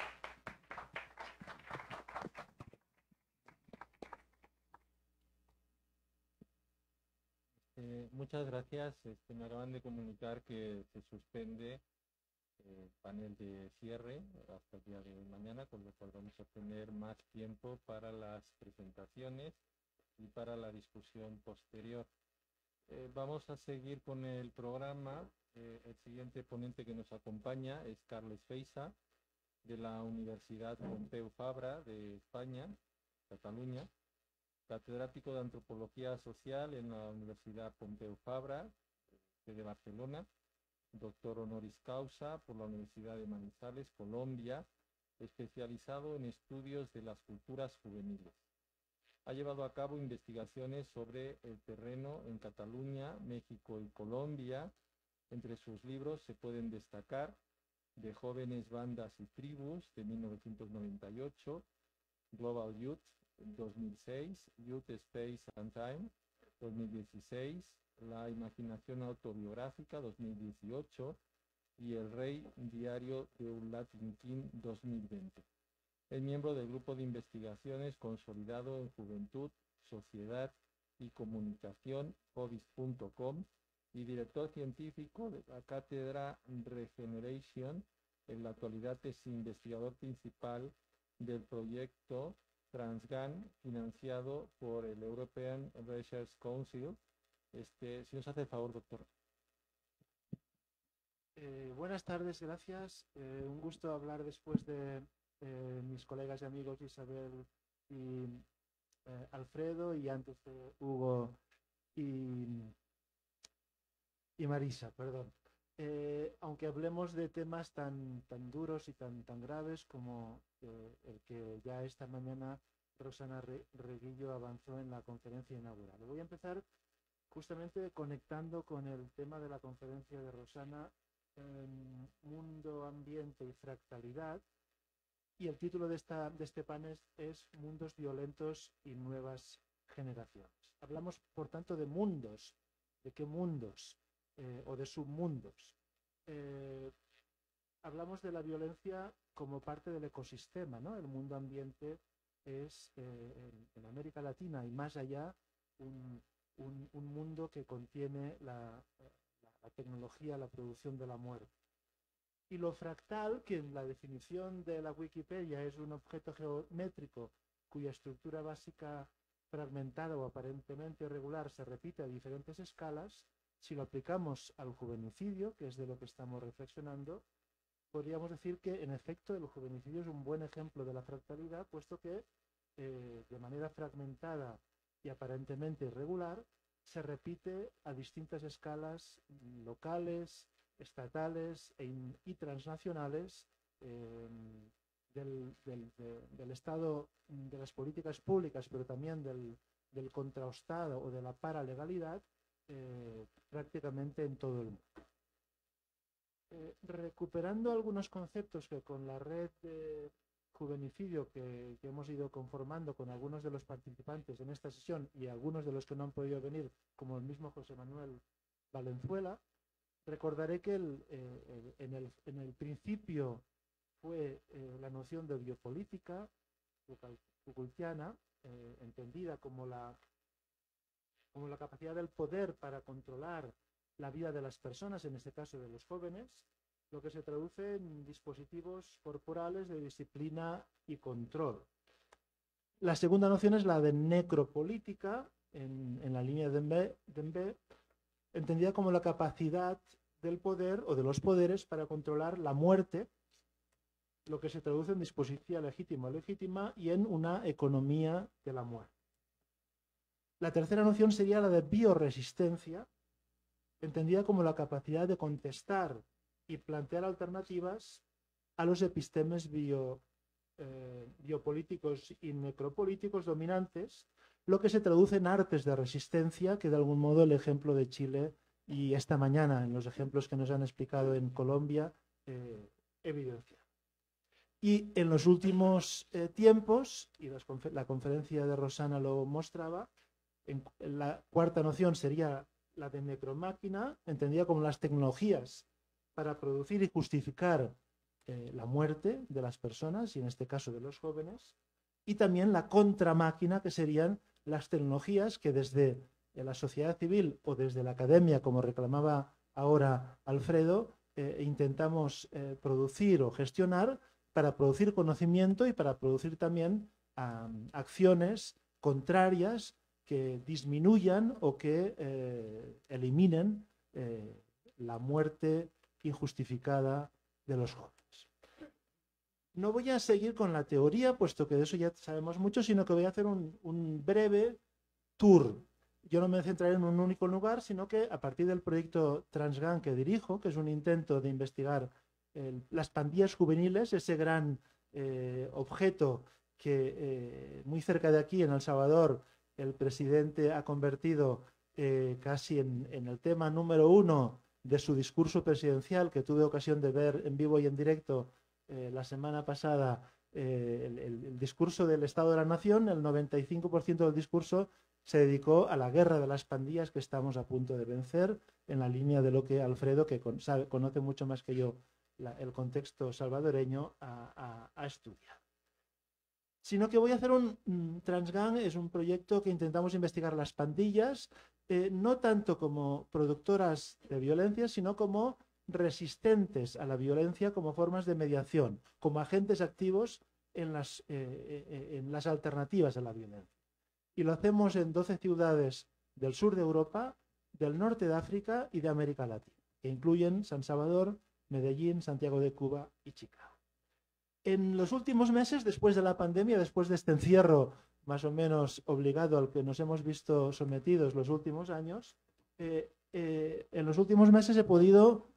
Muchas gracias. Me acaban de comunicar que se suspende el panel de cierre hasta el día de mañana, con lo cual vamos a tener más tiempo para las presentaciones y para la discusión posterior. Vamos a seguir con el programa. El siguiente ponente que nos acompaña es Carles Feixa, de la Universidad Pompeu Fabra de España, Cataluña, catedrático de Antropología Social en la Universidad Pompeu Fabra de Barcelona, doctor honoris causa por la Universidad de Manizales, Colombia, especializado en estudios de las culturas juveniles. Ha llevado a cabo investigaciones sobre el terreno en Cataluña, México y Colombia. Entre sus libros se pueden destacar De jóvenes, bandas y tribus, de 1998, Global Youth, 2006, Youth, Space and Time, 2016, La imaginación autobiográfica, 2018, y El Rey, diario de un Latin King, 2020. Es miembro del grupo de investigaciones consolidado en Juventud, Sociedad y Comunicación, hobbies.com, y director científico de la cátedra Regeneration. En la actualidad es investigador principal del proyecto Transgan, financiado por el European Research Council. Si nos hace el favor, doctor. Buenas tardes, gracias. Un gusto hablar después de mis colegas y amigos Isabel y Alfredo, y antes de Hugo y Marisa, perdón. Aunque hablemos de temas tan duros y tan graves como el que ya esta mañana Rosana Reguillo avanzó en la conferencia inaugural. Voy a empezar justamente conectando con el tema de la conferencia de Rosana, Mundo, Ambiente y Fractalidad, y el título de este panel es Mundos violentos y nuevas generaciones. Hablamos, por tanto, de mundos. ¿De qué mundos? O de submundos. Hablamos de la violencia como parte del ecosistema, ¿no? El mundo ambiente es, en América Latina y más allá, un mundo que contiene la tecnología, la producción de la muerte. Y lo fractal, que en la definición de la Wikipedia es un objeto geométrico cuya estructura básica fragmentada o aparentemente irregular se repite a diferentes escalas, si lo aplicamos al juvenicidio, que es de lo que estamos reflexionando, podríamos decir que en efecto el juvenicidio es un buen ejemplo de la fractalidad, puesto que de manera fragmentada y aparentemente irregular se repite a distintas escalas locales, estatales y transnacionales del estado, de las políticas públicas, pero también del contrastado o de la paralegalidad, prácticamente en todo el mundo. Recuperando algunos conceptos que con la red de juvenicidio que hemos ido conformando con algunos de los participantes en esta sesión y algunos de los que no han podido venir, como el mismo José Manuel Valenzuela, recordaré que en el principio fue la noción de biopolítica Foucaultiana, entendida como la capacidad del poder para controlar la vida de las personas, en este caso de los jóvenes, lo que se traduce en dispositivos corporales de disciplina y control. La segunda noción es la de necropolítica, en la línea de Dembe, entendida como la capacidad del poder o de los poderes para controlar la muerte, lo que se traduce en disposición legítima o legítima y en una economía de la muerte. La tercera noción sería la de bioresistencia, entendida como la capacidad de contestar y plantear alternativas a los epistemes biopolíticos y necropolíticos dominantes, lo que se traduce en artes de resistencia, que de algún modo el ejemplo de Chile y esta mañana en los ejemplos que nos han explicado en Colombia evidencia. Y en los últimos tiempos, y la conferencia de Rosana lo mostraba, la cuarta noción sería la de necromáquina, entendida como las tecnologías para producir y justificar la muerte de las personas, y en este caso de los jóvenes, y también la contramáquina, que serían las tecnologías que desde la sociedad civil o desde la academia, como reclamaba ahora Alfredo, intentamos producir o gestionar para producir conocimiento y para producir también acciones contrarias que disminuyan o que eliminen la muerte injustificada de los jóvenes. No voy a seguir con la teoría, puesto que de eso ya sabemos mucho, sino que voy a hacer un breve tour. Yo no me centraré en un único lugar, sino que a partir del proyecto Transgang que dirijo, que es un intento de investigar las pandillas juveniles, ese gran objeto que muy cerca de aquí, en El Salvador, el presidente ha convertido casi en el tema número 1 de su discurso presidencial, que tuve ocasión de ver en vivo y en directo la semana pasada, el discurso del Estado de la Nación. El 95% del discurso se dedicó a la guerra de las pandillas que estamos a punto de vencer, en la línea de lo que Alfredo, que conoce mucho más que yo el contexto salvadoreño, ha estudiado. Sino que voy a hacer Transgang es un proyecto que intentamos investigar las pandillas, no tanto como productoras de violencia, sino como resistentes a la violencia, como formas de mediación, como agentes activos en las alternativas a la violencia. Y lo hacemos en 12 ciudades del sur de Europa, del norte de África y de América Latina, que incluyen San Salvador, Medellín, Santiago de Cuba y Chicago. En los últimos meses, después de la pandemia, después de este encierro más o menos obligado al que nos hemos visto sometidos los últimos años, en los últimos meses he podido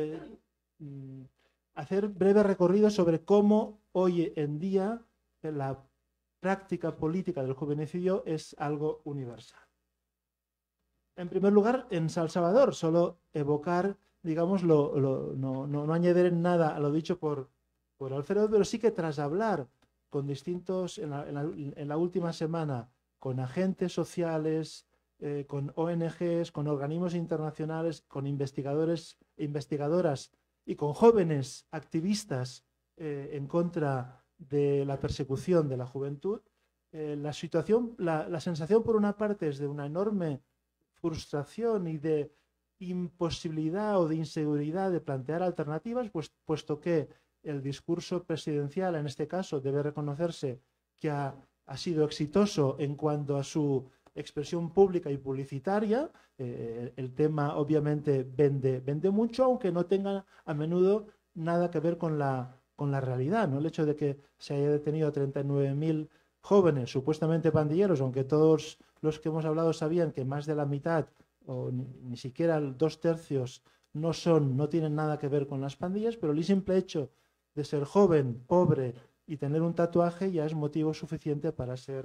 hacer breve recorrido sobre cómo hoy en día la práctica política del juvenicidio es algo universal. En primer lugar, en San Salvador, solo evocar, digamos, no añadir nada a lo dicho por Alfredo, pero sí que tras hablar con distintos, en la última semana, con agentes sociales, con ONGs, con organismos internacionales, con investigadores e investigadoras y con jóvenes activistas en contra de la persecución de la juventud, la sensación por una parte es de una enorme frustración y de imposibilidad o de inseguridad de plantear alternativas, puesto que el discurso presidencial, en este caso, debe reconocerse que ha sido exitoso en cuanto a su expresión pública y publicitaria. El tema obviamente vende mucho, aunque no tenga a menudo nada que ver con la realidad, ¿no? El hecho de que se haya detenido a 39.000 jóvenes supuestamente pandilleros, aunque todos los que hemos hablado sabían que más de la mitad o ni siquiera 2/3 no tienen nada que ver con las pandillas, pero el simple hecho de ser joven, pobre y tener un tatuaje ya es motivo suficiente para ser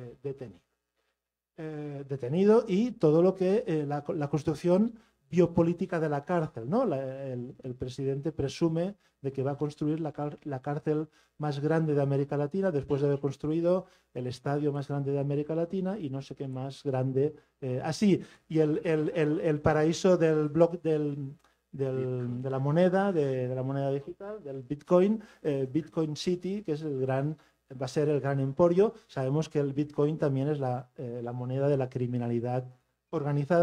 detenido, y todo lo que la construcción biopolítica de la cárcel, ¿no? El presidente presume de que va a construir la cárcel más grande de América Latina, después de haber construido el estadio más grande de América Latina y no sé qué más grande. Así, y el paraíso del bloque de la moneda, de la moneda digital, del Bitcoin, Bitcoin City, que es va a ser el gran emporio. Sabemos que el Bitcoin también es la moneda de la criminalidad organizada,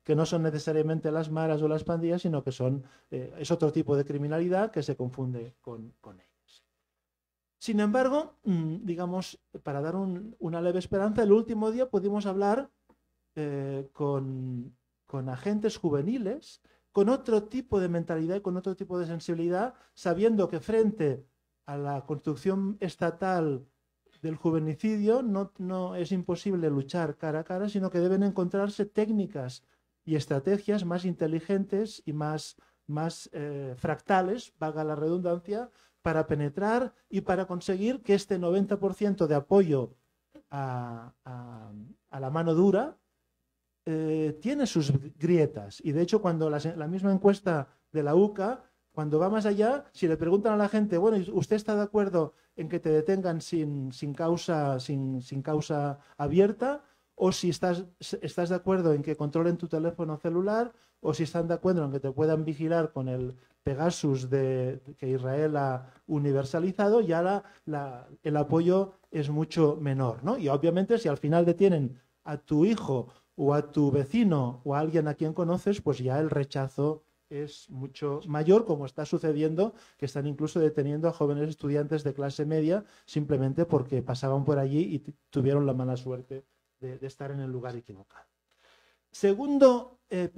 que no son necesariamente las maras o las pandillas, sino que es otro tipo de criminalidad que se confunde con ellas. Sin embargo, digamos, para dar una leve esperanza, el último día pudimos hablar con agentes juveniles, con otro tipo de mentalidad y con otro tipo de sensibilidad, sabiendo que frente a la construcción estatal del juvenicidio no es imposible luchar cara a cara, sino que deben encontrarse técnicas y estrategias más inteligentes y más fractales, valga la redundancia, para penetrar y para conseguir que este 90% de apoyo a la mano dura tiene sus grietas. Y de hecho, cuando la misma encuesta de la UCA, cuando va más allá, si le preguntan a la gente, bueno, ¿usted está de acuerdo en que te detengan sin causa abierta? O si estás de acuerdo en que controlen tu teléfono celular, o si están de acuerdo en que te puedan vigilar con el Pegasus que Israel ha universalizado, ya el apoyo es mucho menor, ¿no? Y obviamente si al final detienen a tu hijo o a tu vecino o a alguien a quien conoces, pues ya el rechazo es mucho mayor, como está sucediendo, que están incluso deteniendo a jóvenes estudiantes de clase media simplemente porque pasaban por allí y tuvieron la mala suerte de estar en el lugar equivocado. Segunda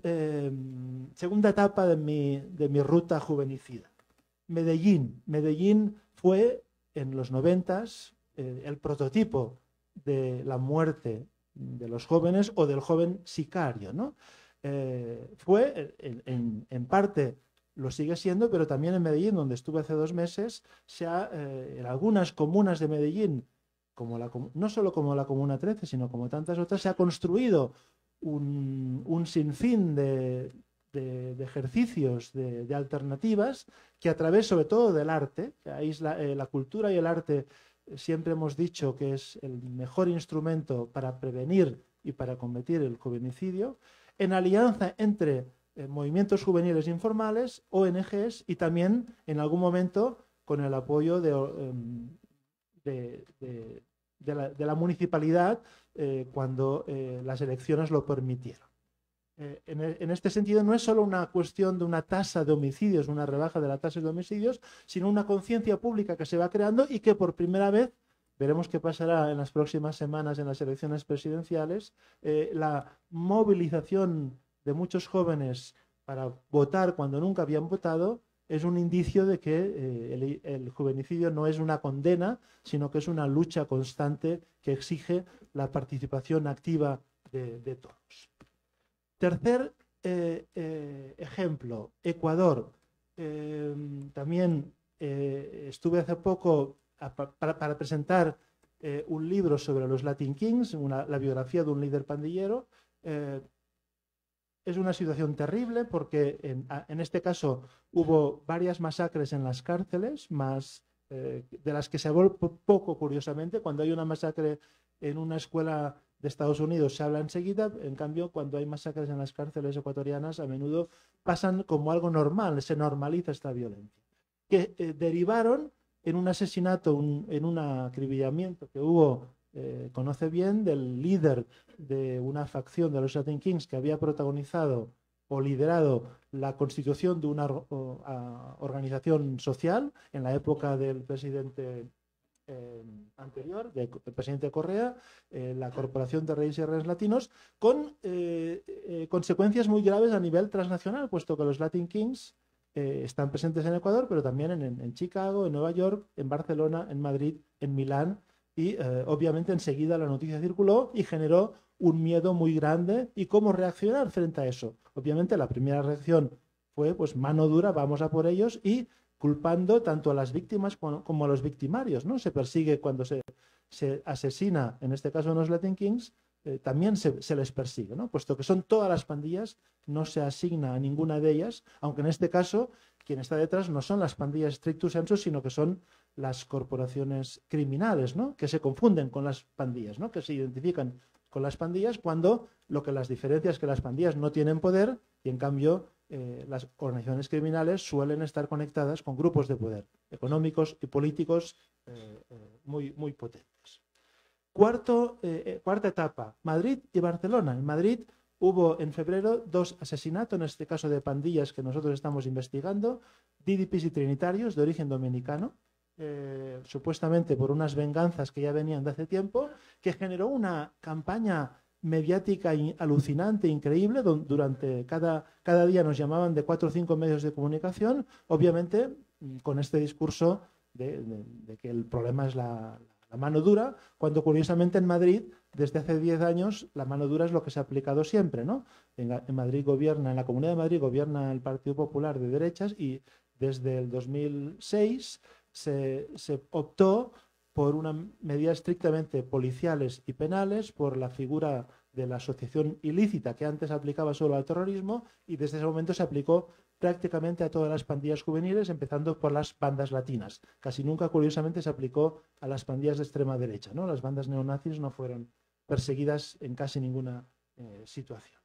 etapa de mi ruta juvenicida. Medellín. Medellín fue en los 90s el prototipo de la muerte de los jóvenes o del joven sicario, ¿no? Fue en parte, lo sigue siendo, pero también en Medellín, donde estuve hace 2 meses, en algunas comunas de Medellín, no solo como la Comuna 13, sino como tantas otras, se ha construido un sinfín de ejercicios, de alternativas, que a través sobre todo del arte, que ahí es la cultura y el arte, siempre hemos dicho que es el mejor instrumento para prevenir y para combatir el juvenicidio, en alianza entre movimientos juveniles informales, ONGs y también en algún momento con el apoyo de la municipalidad cuando las elecciones lo permitieron. En este sentido, no es solo una cuestión de una tasa de homicidios, una rebaja de la tasa de homicidios, sino una conciencia pública que se va creando y que por primera vez, veremos qué pasará en las próximas semanas en las elecciones presidenciales, la movilización de muchos jóvenes para votar cuando nunca habían votado es un indicio de que el juvenicidio no es una condena, sino que es una lucha constante que exige la participación activa de todos. Tercer ejemplo, Ecuador. También estuve hace poco para presentar un libro sobre los Latin Kings, la biografía de un líder pandillero. Es una situación terrible porque en este caso hubo varias masacres en las cárceles, de las que se habló poco, curiosamente. Cuando hay una masacre en una escuela de Estados Unidos se habla enseguida, en cambio cuando hay masacres en las cárceles ecuatorianas a menudo pasan como algo normal, se normaliza esta violencia, que derivaron en un asesinato, en un acribillamiento que hubo, conoce bien, del líder de una facción de los Latin Kings que había protagonizado o liderado la constitución de una organización social en la época del presidente anterior, del presidente Correa, la Corporación de Reyes y Reyes Latinos, con consecuencias muy graves a nivel transnacional, puesto que los Latin Kings están presentes en Ecuador, pero también en Chicago, en Nueva York, en Barcelona, en Madrid, en Milán, y obviamente enseguida la noticia circuló y generó un miedo muy grande. ¿Y cómo reaccionar frente a eso? Obviamente la primera reacción fue pues mano dura, vamos a por ellos, y culpando tanto a las víctimas como a los victimarios, ¿no? Se persigue cuando se asesina, en este caso en los Latin Kings, también se les persigue, ¿no? Puesto que son todas las pandillas, no se asigna a ninguna de ellas, aunque en este caso quien está detrás no son las pandillas stricto sensu, sino que son las corporaciones criminales, ¿no? Que se confunden con las pandillas, ¿no? Que se identifican con las pandillas cuando lo que las diferencia es que las pandillas no tienen poder y en cambio las organizaciones criminales suelen estar conectadas con grupos de poder económicos y políticos muy potentes. Cuarta etapa, Madrid y Barcelona. En Madrid hubo en febrero 2 asesinatos, en este caso de pandillas que nosotros estamos investigando, DDPs y trinitarios de origen dominicano, supuestamente por unas venganzas que ya venían de hace tiempo, que generó una campaña mediática alucinante, increíble, durante cada día nos llamaban de 4 o 5 medios de comunicación, obviamente con este discurso de que el problema es la mano dura, cuando curiosamente en Madrid, desde hace 10 años, la mano dura es lo que se ha aplicado siempre, ¿no? En Madrid gobierna, en la Comunidad de Madrid gobierna el Partido Popular de derechas y desde el 2006 se optó por una medida estrictamente policiales y penales, por la figura de la asociación ilícita que antes aplicaba solo al terrorismo y desde ese momento se aplicó prácticamente a todas las pandillas juveniles, empezando por las bandas latinas. Casi nunca, curiosamente, se aplicó a las pandillas de extrema derecha, ¿no? Las bandas neonazis no fueron perseguidas en casi ninguna situación.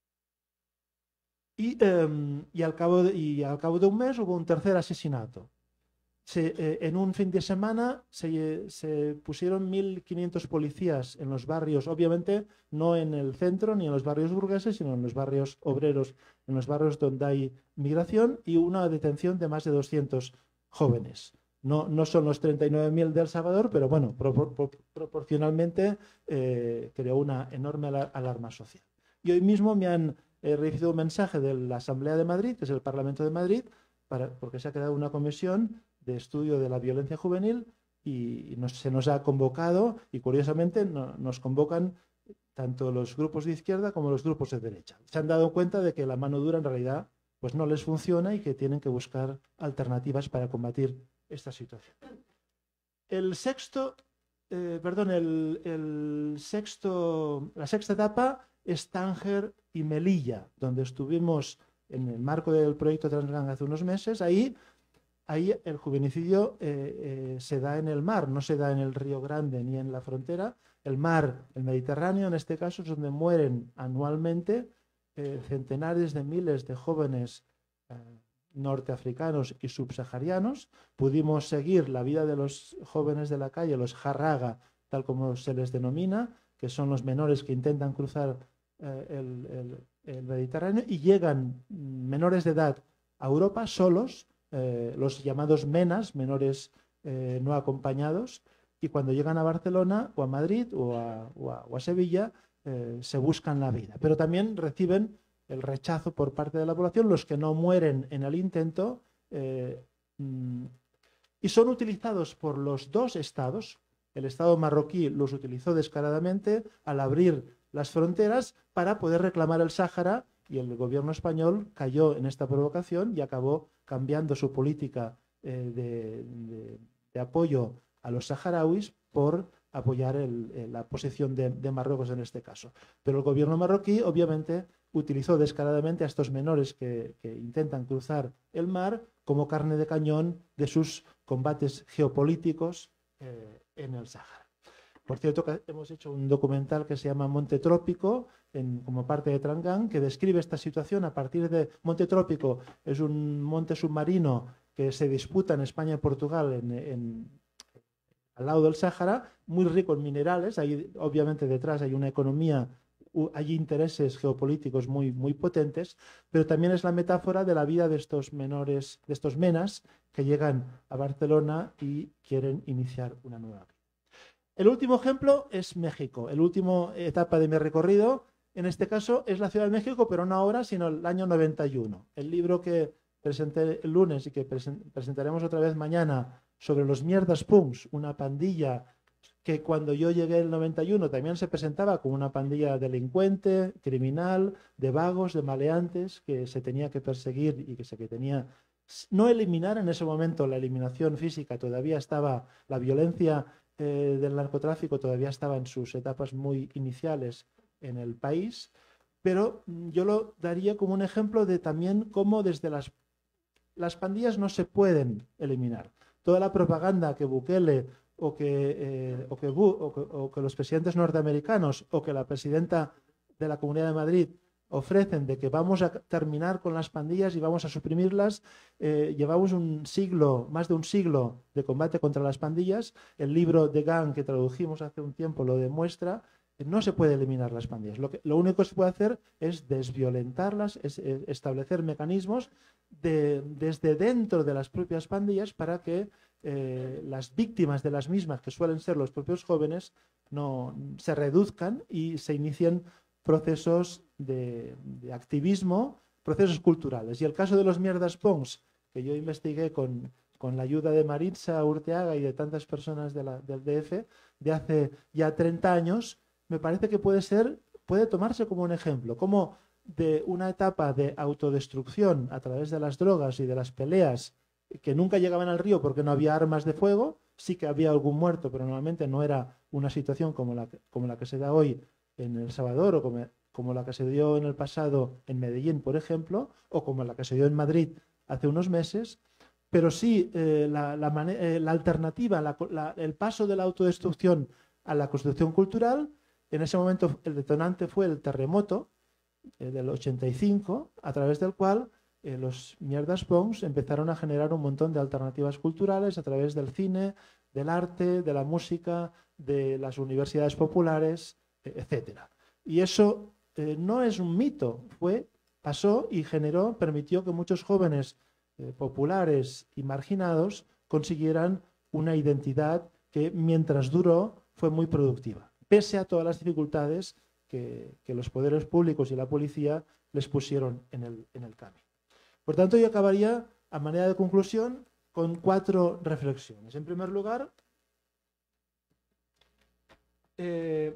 Y al cabo de un mes hubo un tercer asesinato. En un fin de semana se pusieron 1.500 policías en los barrios, obviamente no en el centro ni en los barrios burgueses, sino en los barrios obreros, en los barrios donde hay migración, y una detención de más de 200 jóvenes. No son los 39.000 de El Salvador, pero bueno, proporcionalmente creó una enorme alarma social. Y hoy mismo me han recibido un mensaje de la Asamblea de Madrid, que es el Parlamento de Madrid, porque se ha creado una comisión de estudio de la violencia juvenil y se nos ha convocado y curiosamente nos convocan tanto los grupos de izquierda como los grupos de derecha. Se han dado cuenta de que la mano dura en realidad pues no les funciona y que tienen que buscar alternativas para combatir esta situación. La sexta etapa es Tánger y Melilla, donde estuvimos en el marco del proyecto Transgang hace unos meses. Ahí el juvenicidio se da en el mar, no se da en el Río Grande ni en la frontera. El mar, el Mediterráneo en este caso, es donde mueren anualmente centenares de miles de jóvenes norteafricanos y subsaharianos. Pudimos seguir la vida de los jóvenes de la calle, los jarraga, tal como se les denomina, que son los menores que intentan cruzar el Mediterráneo y llegan menores de edad a Europa solos, los llamados menas, menores no acompañados, y cuando llegan a Barcelona o a Madrid o a Sevilla se buscan la vida. Pero también reciben el rechazo por parte de la población, los que no mueren en el intento, y son utilizados por los dos estados. El Estado marroquí los utilizó descaradamente al abrir las fronteras para poder reclamar el Sáhara, y el gobierno español cayó en esta provocación y acabó cambiando su política de apoyo a los saharauis por apoyar la posición de Marruecos en este caso. Pero el gobierno marroquí obviamente utilizó descaradamente a estos menores que intentan cruzar el mar como carne de cañón de sus combates geopolíticos en el Sáhara. Por cierto, que hemos hecho un documental que se llama Monte Trópico, como parte de Transgang, que describe esta situación a partir de... Monte Trópico es un monte submarino que se disputa en España y Portugal al lado del Sáhara, muy rico en minerales. Ahí, obviamente, detrás hay una economía, hay intereses geopolíticos muy, muy potentes, pero también es la metáfora de la vida de estos menores, de estos menas que llegan a Barcelona y quieren iniciar una nueva vida. El último ejemplo es México, la última etapa de mi recorrido. En este caso es la Ciudad de México, pero no ahora, sino el año 91. El libro que presenté el lunes y que presentaremos otra vez mañana sobre los mierdas punks, una pandilla que cuando yo llegué en el 91 también se presentaba como una pandilla delincuente, criminal, de vagos, de maleantes, que se tenía que perseguir y que se tenía no eliminar. En ese momento la eliminación física todavía estaba, la violencia del narcotráfico todavía estaba en sus etapas muy iniciales en el país, pero yo lo daría como un ejemplo de también cómo desde las pandillas no se pueden eliminar. Toda la propaganda que Bukele o que los presidentes norteamericanos o que la presidenta de la Comunidad de Madrid ofrecen de que vamos a terminar con las pandillas y vamos a suprimirlas. Llevamos más de un siglo de combate contra las pandillas. El libro de Gang que tradujimos hace un tiempo lo demuestra, no se puede eliminar las pandillas. Lo único que se puede hacer es desviolentarlas, es establecer mecanismos desde dentro de las propias pandillas para que las víctimas de las mismas, que suelen ser los propios jóvenes, no se reduzcan y se inicien procesos de activismo, procesos culturales. Y el caso de los mierdas punks, que yo investigué con la ayuda de Maritza Urteaga y de tantas personas del DF, de hace ya 30 años, me parece que puede tomarse como un ejemplo, como de una etapa de autodestrucción a través de las drogas y de las peleas que nunca llegaban al río porque no había armas de fuego, sí que había algún muerto, pero normalmente no era una situación como la que se da hoy en El Salvador o como la que se dio en el pasado en Medellín, por ejemplo, o como la que se dio en Madrid hace unos meses, pero sí la alternativa, el paso de la autodestrucción a la construcción cultural. En ese momento el detonante fue el terremoto del 85, a través del cual los mierdas punks empezaron a generar un montón de alternativas culturales a través del cine, del arte, de la música, de las universidades populares, etc. Y eso no es un mito, pasó y permitió que muchos jóvenes populares y marginados consiguieran una identidad que mientras duró fue muy productiva, pese a todas las dificultades que los poderes públicos y la policía les pusieron en el camino. Por tanto, yo acabaría, a manera de conclusión, con 4 reflexiones. En primer lugar, de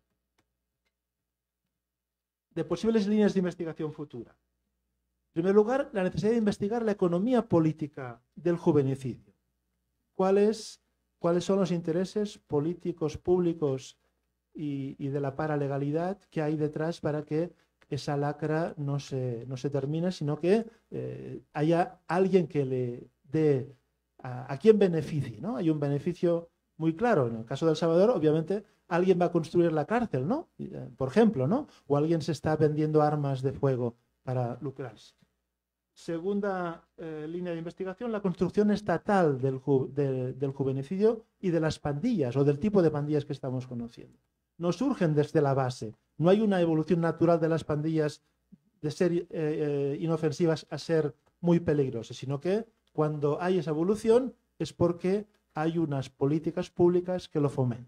posibles líneas de investigación futura. En primer lugar, la necesidad de investigar la economía política del juvenicidio. ¿Cuáles son los intereses políticos, públicos y de la paralegalidad que hay detrás para que esa lacra no se termine, sino que haya alguien que le dé a quien beneficie, ¿no? Hay un beneficio muy claro. En el caso de El Salvador, obviamente, alguien va a construir la cárcel, ¿no? Por ejemplo, ¿no? O alguien se está vendiendo armas de fuego para lucrarse. Segunda línea de investigación, la construcción estatal del juvenicidio y de las pandillas o del tipo de pandillas que estamos conociendo. No surgen desde la base. No hay una evolución natural de las pandillas de ser inofensivas a ser muy peligrosas, sino que cuando hay esa evolución es porque hay unas políticas públicas que lo fomentan.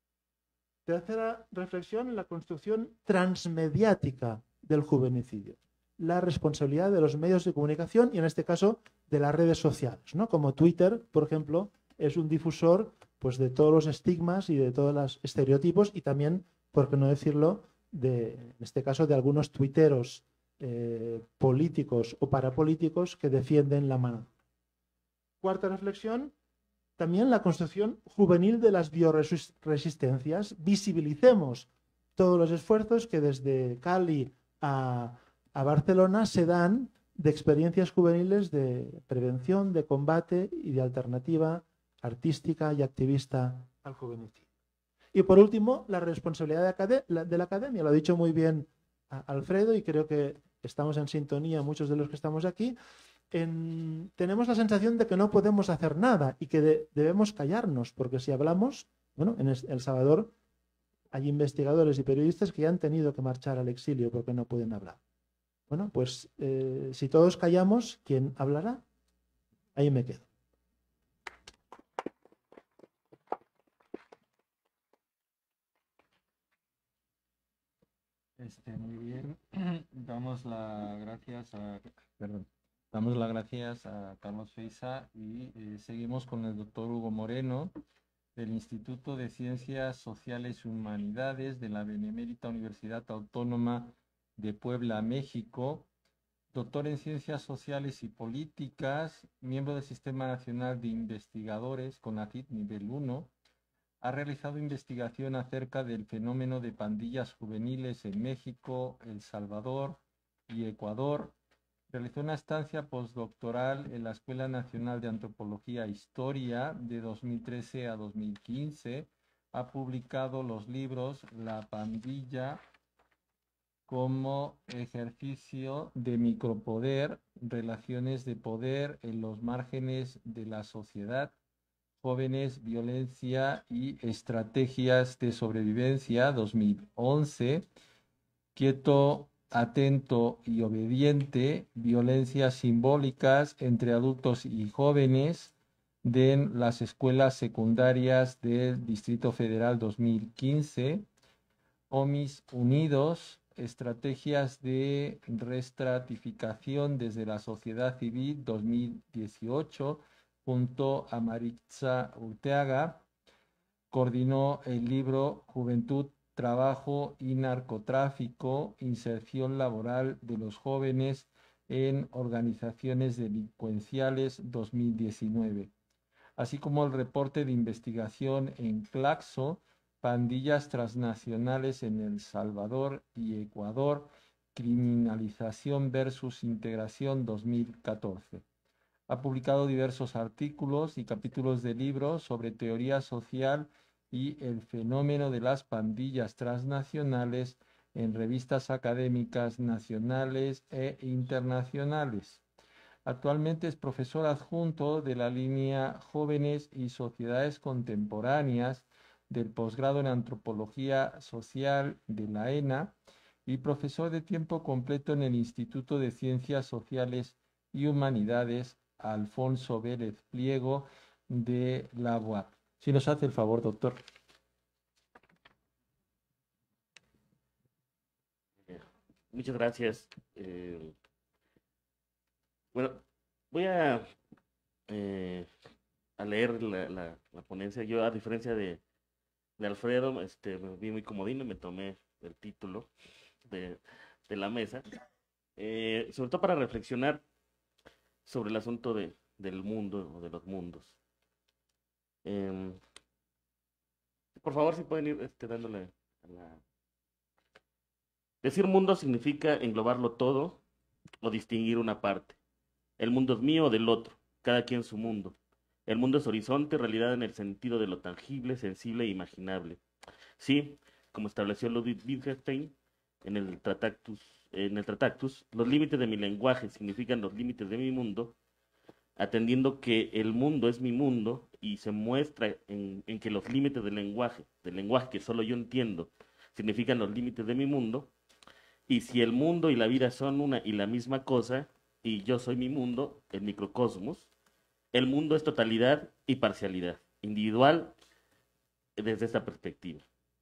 Tercera reflexión, la construcción transmediática del juvenicidio. La responsabilidad de los medios de comunicación y en este caso de las redes sociales, ¿no? Como Twitter, por ejemplo, es un difusor pues, de todos los estigmas y de todos los estereotipos y también, por qué no decirlo, en este caso de algunos tuiteros políticos o parapolíticos que defienden la mano. Cuarta reflexión, también la construcción juvenil de las bioresistencias. Visibilicemos todos los esfuerzos que desde Cali a Barcelona se dan de experiencias juveniles de prevención, de combate y de alternativa artística y activista al juvenicidio. Y por último, la responsabilidad de la academia. Lo ha dicho muy bien Alfredo y creo que estamos en sintonía muchos de los que estamos aquí. Tenemos la sensación de que no podemos hacer nada y que debemos callarnos, porque si hablamos, bueno, en El Salvador hay investigadores y periodistas que ya han tenido que marchar al exilio porque no pueden hablar. Bueno, pues si todos callamos, ¿quién hablará? Ahí me quedo. Muy bien. Damos las gracias a Carlos Feiza y seguimos con el doctor Hugo Moreno del Instituto de Ciencias Sociales y Humanidades de la Benemérita Universidad Autónoma de Puebla, México, doctor en Ciencias Sociales y Políticas, miembro del Sistema Nacional de Investigadores, CONACYT nivel 1, ha realizado investigación acerca del fenómeno de pandillas juveniles en México, El Salvador y Ecuador. Realizó una estancia postdoctoral en la Escuela Nacional de Antropología e Historia de 2013 a 2015. Ha publicado los libros La pandilla como ejercicio de micropoder, relaciones de poder en los márgenes de la sociedad, Jóvenes, Violencia y Estrategias de Sobrevivencia 2011, Quieto, Atento y Obediente, Violencias Simbólicas entre Adultos y Jóvenes de las Escuelas Secundarias del Distrito Federal 2015, OMIS Unidos, Estrategias de Restratificación desde la Sociedad Civil 2018, junto a Maritza Urteaga, coordinó el libro Juventud, Trabajo y Narcotráfico, Inserción Laboral de los Jóvenes en Organizaciones Delincuenciales 2019, así como el reporte de investigación en Claxo, Pandillas Transnacionales en El Salvador y Ecuador, Criminalización versus Integración 2014. Ha publicado diversos artículos y capítulos de libros sobre teoría social y el fenómeno de las pandillas transnacionales en revistas académicas nacionales e internacionales. Actualmente es profesor adjunto de la línea Jóvenes y Sociedades Contemporáneas del posgrado en Antropología Social de la ENA y profesor de tiempo completo en el Instituto de Ciencias Sociales y Humanidades Alfonso Vélez Pliego de la UAP. Si nos hace el favor, doctor. Muchas gracias. Bueno, voy a leer la ponencia. Yo, a diferencia de Alfredo, me vi muy comodino y me tomé el título de la mesa, sobre todo para reflexionar sobre el asunto del mundo o de los mundos. Por favor, si pueden ir dándole a la... Decir mundo significa englobarlo todo o distinguir una parte. El mundo es mío o del otro, cada quien su mundo. El mundo es horizonte, realidad en el sentido de lo tangible, sensible e imaginable. Sí, como estableció Ludwig Wittgenstein en el Tractatus, los límites de mi lenguaje significan los límites de mi mundo, atendiendo que el mundo es mi mundo y se muestra en que los límites del lenguaje que solo yo entiendo, significan los límites de mi mundo, y si el mundo y la vida son una y la misma cosa, y yo soy mi mundo, el microcosmos, el mundo es totalidad y parcialidad, individual desde esta perspectiva.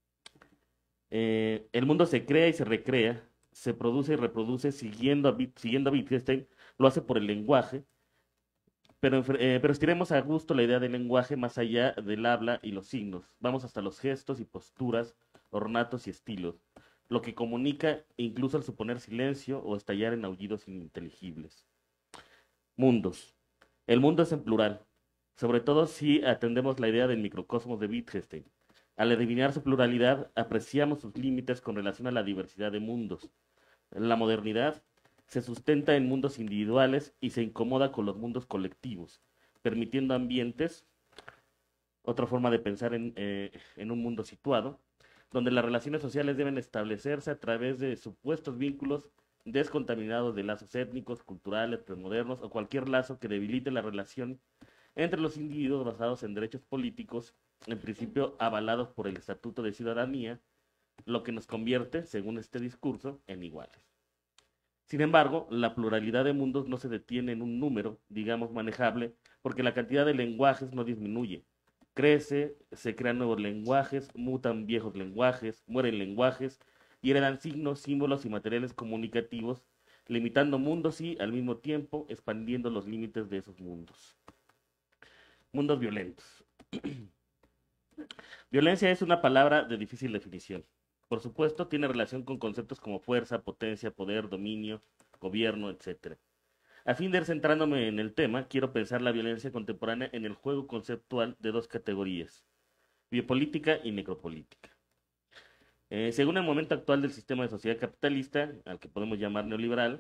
El mundo se crea y se recrea, se produce y reproduce siguiendo a Wittgenstein, lo hace por el lenguaje, pero estiremos a gusto la idea del lenguaje más allá del habla y los signos. Vamos hasta los gestos y posturas, ornatos y estilos, lo que comunica incluso al suponer silencio o estallar en aullidos ininteligibles. Mundos. El mundo es en plural, sobre todo si atendemos la idea del microcosmos de Wittgenstein. Al adivinar su pluralidad, apreciamos sus límites con relación a la diversidad de mundos. La modernidad se sustenta en mundos individuales y se incomoda con los mundos colectivos, permitiendo ambientes, otra forma de pensar en un mundo situado, donde las relaciones sociales deben establecerse a través de supuestos vínculos descontaminados de lazos étnicos, culturales, premodernos o cualquier lazo que debilite la relación entre los individuos basados en derechos políticos, en principio avalados por el Estatuto de Ciudadanía, lo que nos convierte, según este discurso, en iguales. Sin embargo, la pluralidad de mundos no se detiene en un número, digamos, manejable, porque la cantidad de lenguajes no disminuye. Crece, se crean nuevos lenguajes, mutan viejos lenguajes, mueren lenguajes y heredan signos, símbolos y materiales comunicativos, limitando mundos y, al mismo tiempo, expandiendo los límites de esos mundos. Mundos violentos. Violencia es una palabra de difícil definición. Por supuesto, tiene relación con conceptos como fuerza, potencia, poder, dominio, gobierno, etc. A fin de ir centrándome en el tema, quiero pensar la violencia contemporánea en el juego conceptual de dos categorías, biopolítica y necropolítica. Según el momento actual del sistema de sociedad capitalista, al que podemos llamar neoliberal,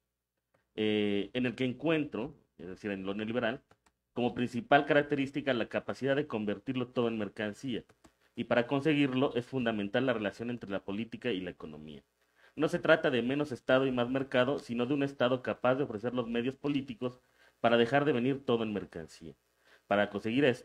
en el que encuentro, es decir, en lo neoliberal, como principal característica la capacidad de convertirlo todo en mercancía, y para conseguirlo es fundamental la relación entre la política y la economía. No se trata de menos Estado y más mercado, sino de un Estado capaz de ofrecer los medios políticos para dejar de venir todo en mercancía. Para conseguir esto,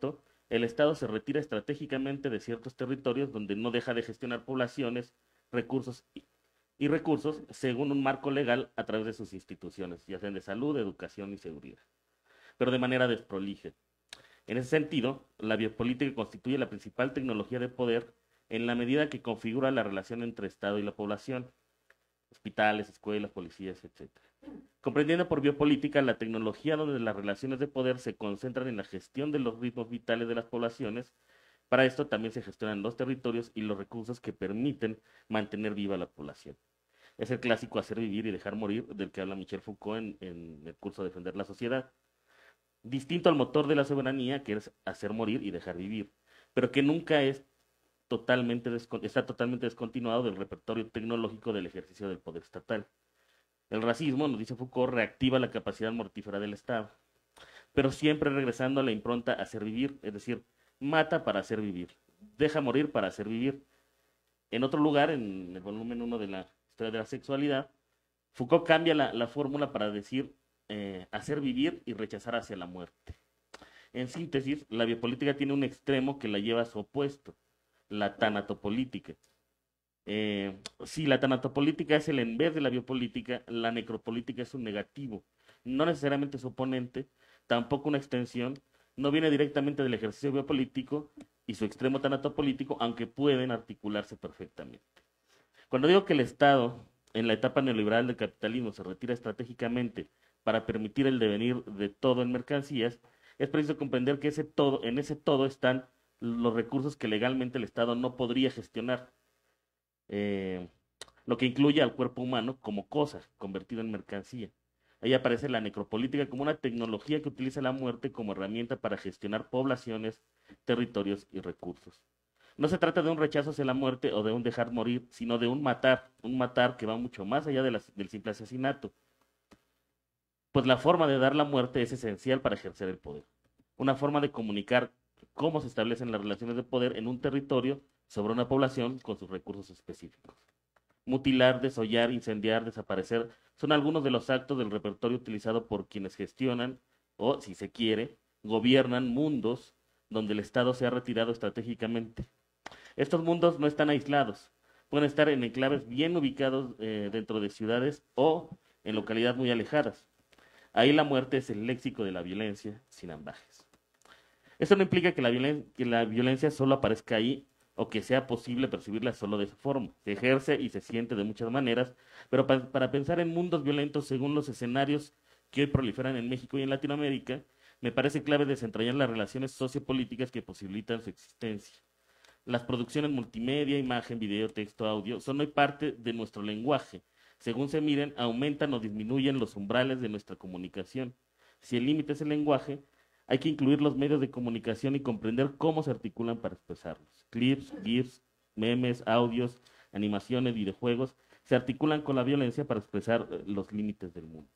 el Estado se retira estratégicamente de ciertos territorios donde no deja de gestionar poblaciones, recursos y recursos según un marco legal a través de sus instituciones, ya sean de salud, educación y seguridad, pero de manera desprolija. En ese sentido, la biopolítica constituye la principal tecnología de poder en la medida que configura la relación entre Estado y la población, hospitales, escuelas, policías, etc. Comprendiendo por biopolítica la tecnología donde las relaciones de poder se concentran en la gestión de los ritmos vitales de las poblaciones. Para esto también se gestionan los territorios y los recursos que permiten mantener viva la población. Es el clásico hacer vivir y dejar morir del que habla Michel Foucault en el curso Defender la Sociedad. Distinto al motor de la soberanía, que es hacer morir y dejar vivir, pero que nunca está totalmente descontinuado del repertorio tecnológico del ejercicio del poder estatal. El racismo, nos dice Foucault, reactiva la capacidad mortífera del Estado, pero siempre regresando a la impronta hacer vivir, es decir, mata para hacer vivir, deja morir para hacer vivir. En otro lugar, en el volumen 1 de la historia de la sexualidad, Foucault cambia la fórmula para decir hacer vivir y rechazar hacia la muerte. En síntesis, la biopolítica tiene un extremo que la lleva a su opuesto, la tanatopolítica. Si la tanatopolítica es el en vez de la biopolítica, la necropolítica es un negativo, no necesariamente su oponente, tampoco una extensión, no viene directamente del ejercicio biopolítico y su extremo tanatopolítico, aunque pueden articularse perfectamente. Cuando digo que el Estado, en la etapa neoliberal del capitalismo, se retira estratégicamente para permitir el devenir de todo en mercancías, es preciso comprender que en ese todo están los recursos que legalmente el Estado no podría gestionar, lo que incluye al cuerpo humano como cosa, convertido en mercancía. Ahí aparece la necropolítica como una tecnología que utiliza la muerte como herramienta para gestionar poblaciones, territorios y recursos. No se trata de un rechazo hacia la muerte o de un dejar morir, sino de un matar que va mucho más allá del simple asesinato. Pues la forma de dar la muerte es esencial para ejercer el poder. Una forma de comunicar cómo se establecen las relaciones de poder en un territorio sobre una población con sus recursos específicos. Mutilar, desollar, incendiar, desaparecer son algunos de los actos del repertorio utilizado por quienes gestionan o, si se quiere, gobiernan mundos donde el Estado se ha retirado estratégicamente. Estos mundos no están aislados, pueden estar en enclaves bien ubicados dentro de ciudades o en localidades muy alejadas. Ahí la muerte es el léxico de la violencia sin ambajes. Esto no implica que la violencia solo aparezca ahí o que sea posible percibirla solo de esa forma. Se ejerce y se siente de muchas maneras, pero para pensar en mundos violentos según los escenarios que hoy proliferan en México y en Latinoamérica, me parece clave desentrañar las relaciones sociopolíticas que posibilitan su existencia. Las producciones multimedia, imagen, video, texto, audio, son hoy parte de nuestro lenguaje. Según se miren, aumentan o disminuyen los umbrales de nuestra comunicación. Si el límite es el lenguaje, hay que incluir los medios de comunicación y comprender cómo se articulan para expresarlos. Clips, GIFs, memes, audios, animaciones, videojuegos, se articulan con la violencia para expresar los límites del mundo.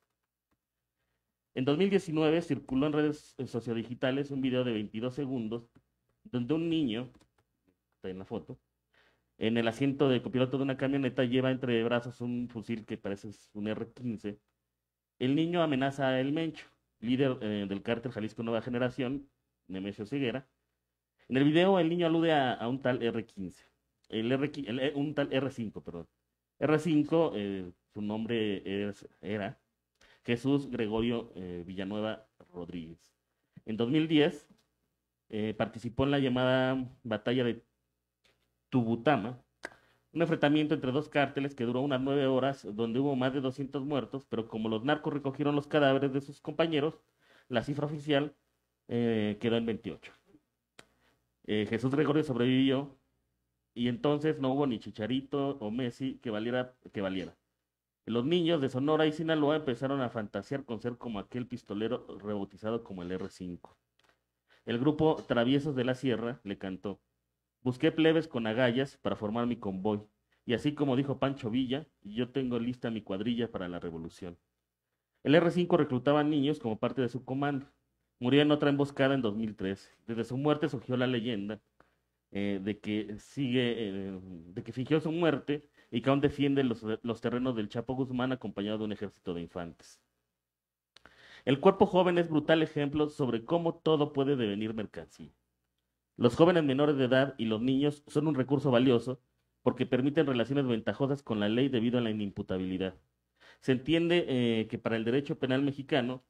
En 2019 circuló en redes sociodigitales un video de 22 segundos donde un niño, está en la foto, en el asiento de copiloto de una camioneta lleva entre brazos un fusil que parece un R-15. El niño amenaza a El Mencho, líder del cártel Jalisco Nueva Generación, Nemesio Ceguera. En el video el niño alude a un tal R-15, un tal R5, perdón. R5, su nombre era Jesús Gregorio Villanueva Rodríguez. En 2010 participó en la llamada Batalla de Tubutama, un enfrentamiento entre dos cárteles que duró unas 9 horas, donde hubo más de 200 muertos, pero como los narcos recogieron los cadáveres de sus compañeros, la cifra oficial quedó en 28. Jesús Gregorio sobrevivió y entonces no hubo ni Chicharito o Messi que valiera. Los niños de Sonora y Sinaloa empezaron a fantasear con ser como aquel pistolero rebautizado como el R5. El grupo Traviesos de la Sierra le cantó: busqué plebes con agallas para formar mi convoy, y así como dijo Pancho Villa, yo tengo lista mi cuadrilla para la revolución. El R5 reclutaba niños como parte de su comando. Murió en otra emboscada en 2003. Desde su muerte surgió la leyenda de que fingió su muerte y que aún defiende los terrenos del Chapo Guzmán acompañado de un ejército de infantes. El cuerpo joven es brutal ejemplo sobre cómo todo puede devenir mercancía. Los jóvenes menores de edad y los niños son un recurso valioso porque permiten relaciones ventajosas con la ley debido a la inimputabilidad. Se entiende que para el derecho penal mexicano,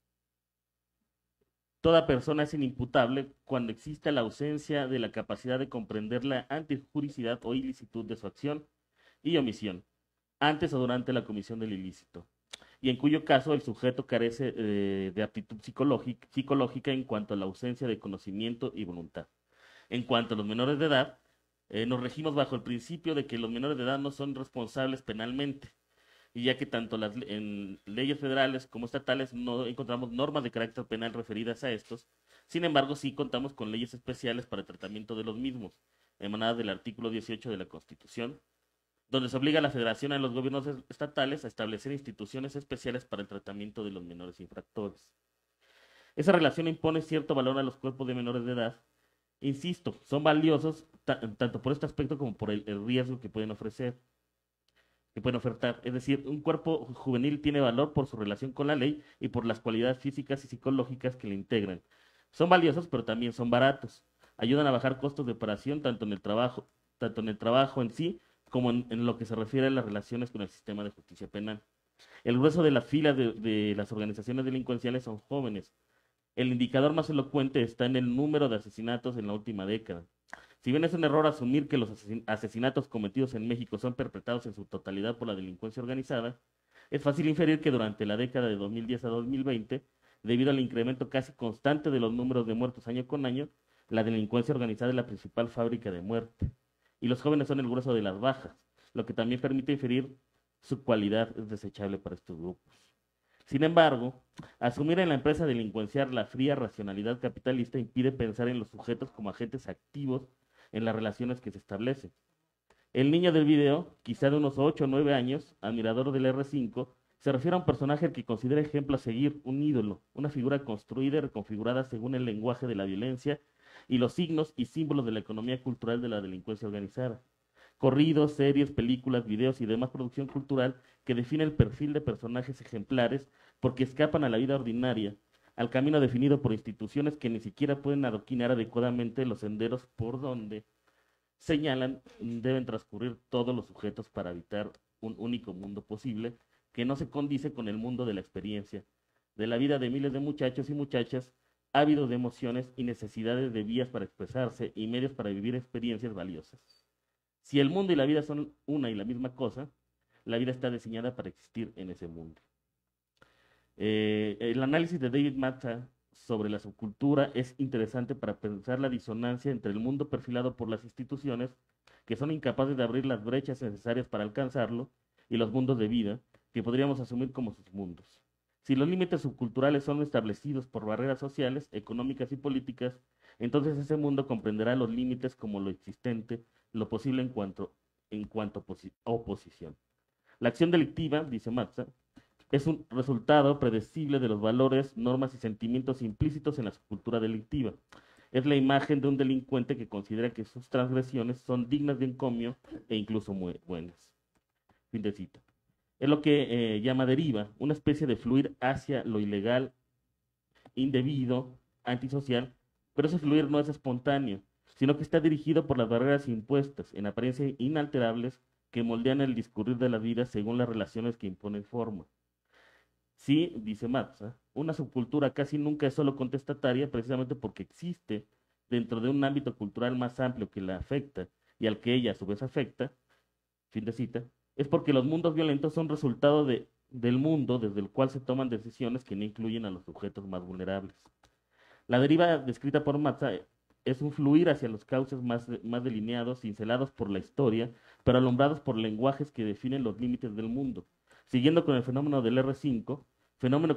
toda persona es inimputable cuando existe la ausencia de la capacidad de comprender la antijuricidad o ilicitud de su acción y omisión, antes o durante la comisión del ilícito, y en cuyo caso el sujeto carece de aptitud psicológica en cuanto a la ausencia de conocimiento y voluntad. En cuanto a los menores de edad, nos regimos bajo el principio de que los menores de edad no son responsables penalmente, y ya que tanto en leyes federales como estatales no encontramos normas de carácter penal referidas a estos, sin embargo sí contamos con leyes especiales para el tratamiento de los mismos, emanadas del artículo 18 de la Constitución, donde se obliga a la Federación y a los gobiernos estatales a establecer instituciones especiales para el tratamiento de los menores infractores. Esa relación impone cierto valor a los cuerpos de menores de edad. Insisto, son valiosos tanto por este aspecto como por el riesgo que pueden ofrecer, que pueden ofertar. Es decir, un cuerpo juvenil tiene valor por su relación con la ley y por las cualidades físicas y psicológicas que le integran. Son valiosos, pero también son baratos. Ayudan a bajar costos de operación tanto en el trabajo en sí, como en lo que se refiere a las relaciones con el sistema de justicia penal. El grueso de la fila de las organizaciones delincuenciales son jóvenes. El indicador más elocuente está en el número de asesinatos en la última década. Si bien es un error asumir que los asesinatos cometidos en México son perpetrados en su totalidad por la delincuencia organizada, es fácil inferir que durante la década de 2010 a 2020, debido al incremento casi constante de los números de muertos año con año, la delincuencia organizada es la principal fábrica de muerte. Y los jóvenes son el grueso de las bajas, lo que también permite inferir su cualidad es desechable para estos grupos. Sin embargo, asumir en la empresa delincuencial la fría racionalidad capitalista impide pensar en los sujetos como agentes activos en las relaciones que se establecen. El niño del video, quizá de unos 8 o 9 años, admirador del R5, se refiere a un personaje al que considera ejemplo a seguir, un ídolo, una figura construida y reconfigurada según el lenguaje de la violencia y los signos y símbolos de la economía cultural de la delincuencia organizada. Corridos, series, películas, videos y demás producción cultural que define el perfil de personajes ejemplares porque escapan a la vida ordinaria, al camino definido por instituciones que ni siquiera pueden adoquinar adecuadamente los senderos por donde señalan deben transcurrir todos los sujetos para habitar un único mundo posible que no se condice con el mundo de la experiencia, de la vida de miles de muchachos y muchachas ávidos de emociones y necesidades de vías para expresarse y medios para vivir experiencias valiosas. Si el mundo y la vida son una y la misma cosa, la vida está diseñada para existir en ese mundo. El análisis de David Matza sobre la subcultura es interesante para pensar la disonancia entre el mundo perfilado por las instituciones, que son incapaces de abrir las brechas necesarias para alcanzarlo, y los mundos de vida, que podríamos asumir como sus mundos. Si los límites subculturales son establecidos por barreras sociales, económicas y políticas, entonces ese mundo comprenderá los límites como lo existente, lo posible en cuanto oposición. La acción delictiva, dice Matza, es un resultado predecible de los valores, normas y sentimientos implícitos en la subcultura delictiva. Es la imagen de un delincuente que considera que sus transgresiones son dignas de encomio e incluso muy buenas. Fin de cita. Es lo que llama deriva, una especie de fluir hacia lo ilegal, indebido, antisocial, pero ese fluir no es espontáneo, sino que está dirigido por las barreras impuestas, en apariencia inalterables, que moldean el discurrir de la vida según las relaciones que imponen forma. Sí, dice Matza, una subcultura casi nunca es solo contestataria precisamente porque existe dentro de un ámbito cultural más amplio que la afecta y al que ella a su vez afecta, fin de cita, es porque los mundos violentos son resultado del mundo desde el cual se toman decisiones que no incluyen a los sujetos más vulnerables. La deriva descrita por Matza es un fluir hacia los cauces más delineados, cincelados por la historia, pero alumbrados por lenguajes que definen los límites del mundo. Siguiendo con el fenómeno del R5, fenómeno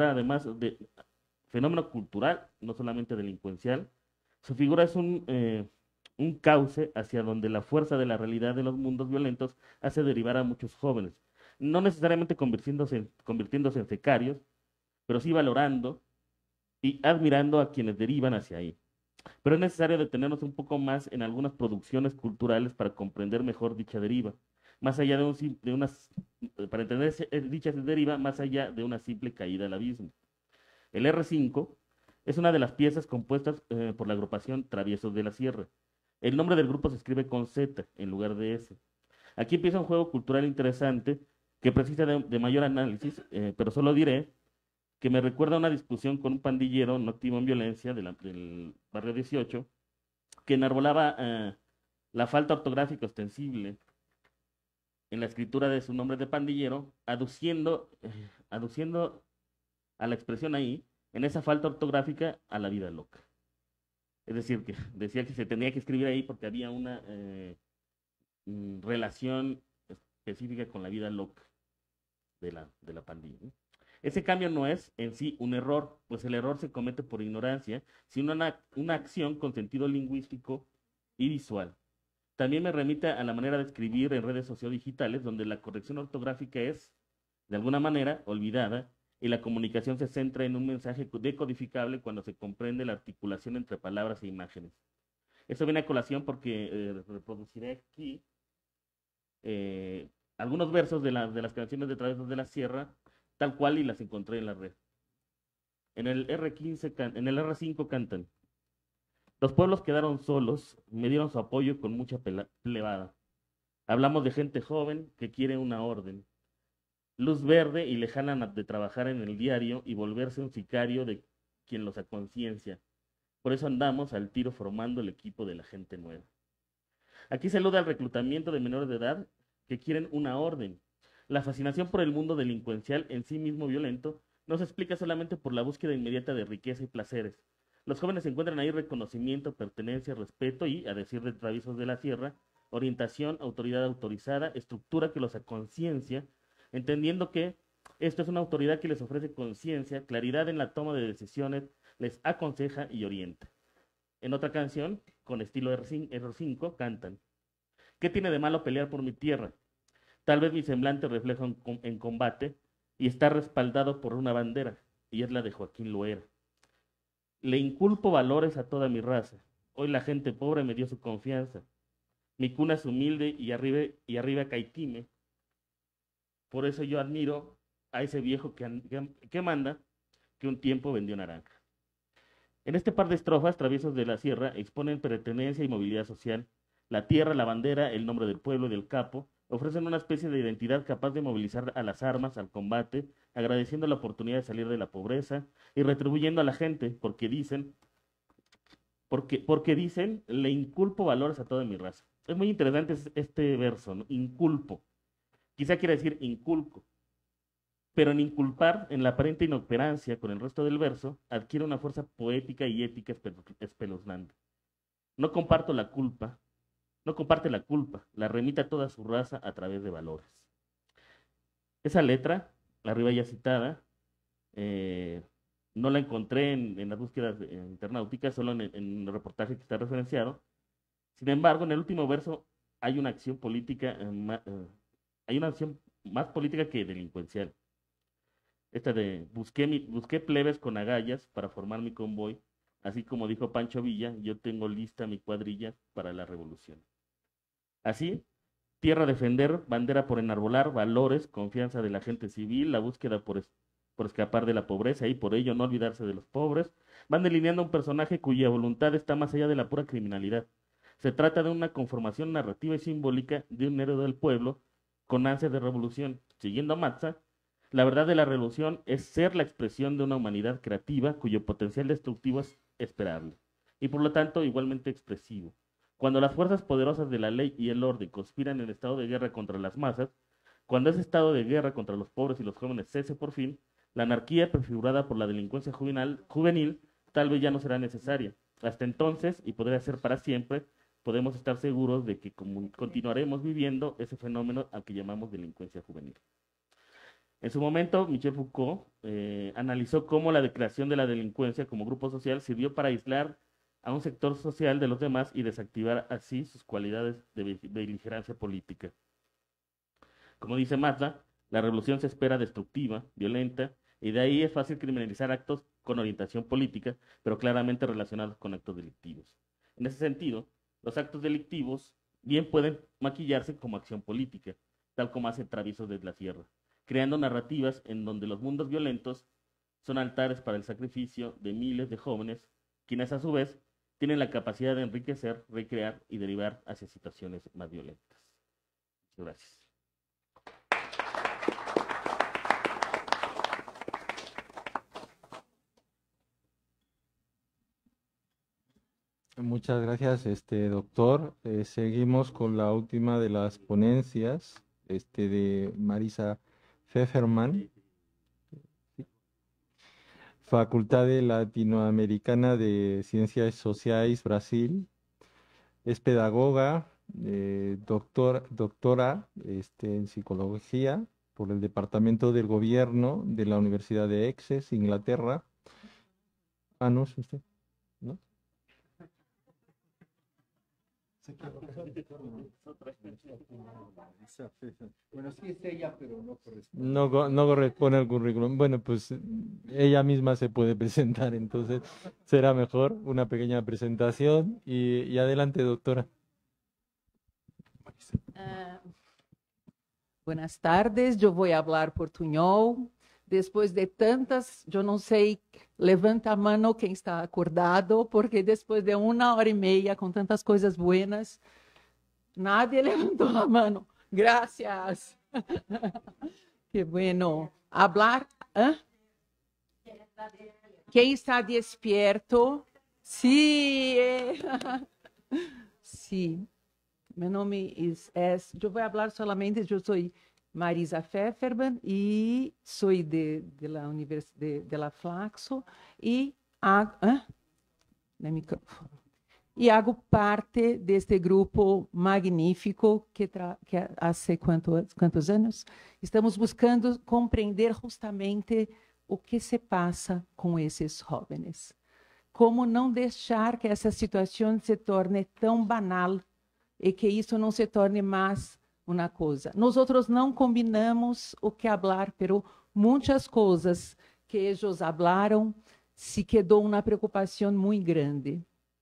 cultural, no solamente delincuencial, su figura es un cauce hacia donde la fuerza de la realidad de los mundos violentos hace derivar a muchos jóvenes, no necesariamente convirtiéndose en secarios, pero sí valorando y admirando a quienes derivan hacia ahí. Pero es necesario detenernos un poco más en algunas producciones culturales para comprender mejor dicha deriva, más allá para entender dicha deriva, más allá de una simple caída al abismo. El R5 es una de las piezas compuestas por la agrupación Traviesos de la Sierra. El nombre del grupo se escribe con Z en lugar de S. Aquí empieza un juego cultural interesante que precisa de mayor análisis, pero solo diré que me recuerda a una discusión con un pandillero no activo en violencia del barrio 18, que enarbolaba la falta ortográfica ostensible en la escritura de su nombre de pandillero, aduciendo a la expresión ahí, en esa falta ortográfica, a la vida loca. Es decir, que decía que se tenía que escribir ahí porque había una relación específica con la vida loca de la pandilla, ¿no? Ese cambio no es en sí un error, pues el error se comete por ignorancia, sino una acción con sentido lingüístico y visual. También me remite a la manera de escribir en redes sociodigitales, donde la corrección ortográfica es, de alguna manera, olvidada, y la comunicación se centra en un mensaje decodificable cuando se comprende la articulación entre palabras e imágenes. Eso viene a colación porque reproduciré aquí algunos versos de las canciones de Traviesos de la Sierra, tal cual, y las encontré en la red. En el R5 cantan: los pueblos quedaron solos, me dieron su apoyo con mucha plebada. Hablamos de gente joven que quiere una orden, luz verde y lejana de trabajar en el diario y volverse un sicario de quien los aconciencia. Por eso andamos al tiro formando el equipo de la gente nueva. Aquí se alude al reclutamiento de menores de edad que quieren una orden. La fascinación por el mundo delincuencial, en sí mismo violento, no se explica solamente por la búsqueda inmediata de riqueza y placeres. Los jóvenes encuentran ahí reconocimiento, pertenencia, respeto y, a decir de Traviesos de la Sierra, orientación, autoridad autorizada, estructura que los aconciencia, entendiendo que esto es una autoridad que les ofrece conciencia, claridad en la toma de decisiones, les aconseja y orienta. En otra canción, con estilo R5, cantan: ¿qué tiene de malo pelear por mi tierra? Tal vez mi semblante refleja en combate y está respaldado por una bandera, y es la de Joaquín Loera. Le inculpo valores a toda mi raza. Hoy la gente pobre me dio su confianza. Mi cuna es humilde y arriba Caitime. Por eso yo admiro a ese viejo que manda, que un tiempo vendió naranja. En este par de estrofas, Traviesos de la Sierra exponen pertenencia y movilidad social. La tierra, la bandera, el nombre del pueblo y del capo ofrecen una especie de identidad capaz de movilizar a las armas, al combate, agradeciendo la oportunidad de salir de la pobreza y retribuyendo a la gente porque dicen, le inculpo valores a toda mi raza. Es muy interesante este verso, ¿no? Inculpo. Quizá quiera decir inculco, pero en inculpar, en la aparente inoperancia con el resto del verso, adquiere una fuerza poética y ética espeluznante. No comparte la culpa, la remite a toda su raza a través de valores. Esa letra, la arriba ya citada, no la encontré en las búsquedas internauticas, solo en el reportaje que está referenciado. Sin embargo, en el último verso hay una acción política, hay una acción más política que delincuencial. Esta de busqué plebes con agallas para formar mi convoy, así como dijo Pancho Villa, yo tengo lista mi cuadrilla para la revolución. Así, tierra a defender, bandera por enarbolar, valores, confianza de la gente civil, la búsqueda por escapar de la pobreza y por ello no olvidarse de los pobres, van delineando un personaje cuya voluntad está más allá de la pura criminalidad. Se trata de una conformación narrativa y simbólica de un héroe del pueblo con ansias de revolución. Siguiendo a Matza, la verdad de la revolución es ser la expresión de una humanidad creativa cuyo potencial destructivo es esperable y por lo tanto igualmente expresivo. Cuando las fuerzas poderosas de la ley y el orden conspiran en estado de guerra contra las masas, cuando ese estado de guerra contra los pobres y los jóvenes cese por fin, la anarquía prefigurada por la delincuencia juvenil tal vez ya no será necesaria. Hasta entonces, y podría ser para siempre, podemos estar seguros de que continuaremos viviendo ese fenómeno al que llamamos delincuencia juvenil. En su momento, Michel Foucault analizó cómo la creación de la delincuencia como grupo social sirvió para aislar a un sector social de los demás y desactivar así sus cualidades de beligerancia política. Como dice Mazda, la revolución se espera destructiva, violenta, y de ahí es fácil criminalizar actos con orientación política, pero claramente relacionados con actos delictivos. En ese sentido, los actos delictivos bien pueden maquillarse como acción política, tal como hace Traviesos de la Sierra, creando narrativas en donde los mundos violentos son altares para el sacrificio de miles de jóvenes, quienes a su vez tienen la capacidad de enriquecer, recrear y derivar hacia situaciones más violentas. Muchas gracias. Muchas gracias, doctor. Seguimos con la última de las ponencias, de Marisa Pfefferman, Facultad Latinoamericana de Ciencias Sociales, Brasil. Es pedagoga, doctora en psicología por el Departamento del Gobierno de la Universidad de Essex, Inglaterra. Ah, no, es usted, ¿no? Bueno, sí es ella, pero no corresponde. No corresponde al currículum. Bueno, pues ella misma se puede presentar, entonces será mejor una pequeña presentación y adelante, doctora. Buenas tardes, eu vou falar portunhol. Depois de tantas, eu não sei, levanta a mão quem está acordado, porque depois de 1h30 com tantas coisas buenas, nadie levantou a mão. Gracias. Que bueno. Hablar. ¿Eh? Quem está despierto? Sim. Sim. Meu nome é. Eu vou falar solamente. Eu sou Marisa Pfefferman e sou de la Universidade de la Flaxo e hago parte deste grupo magnífico que há quantos anos estamos buscando compreender justamente o que se passa com esses jovens. Como não deixar que essa situação se torne tão banal e que isso não se torne mais uma coisa. Nós outros não combinamos o que falar, pero muitas coisas que eles falaram se quedou uma preocupação muito grande.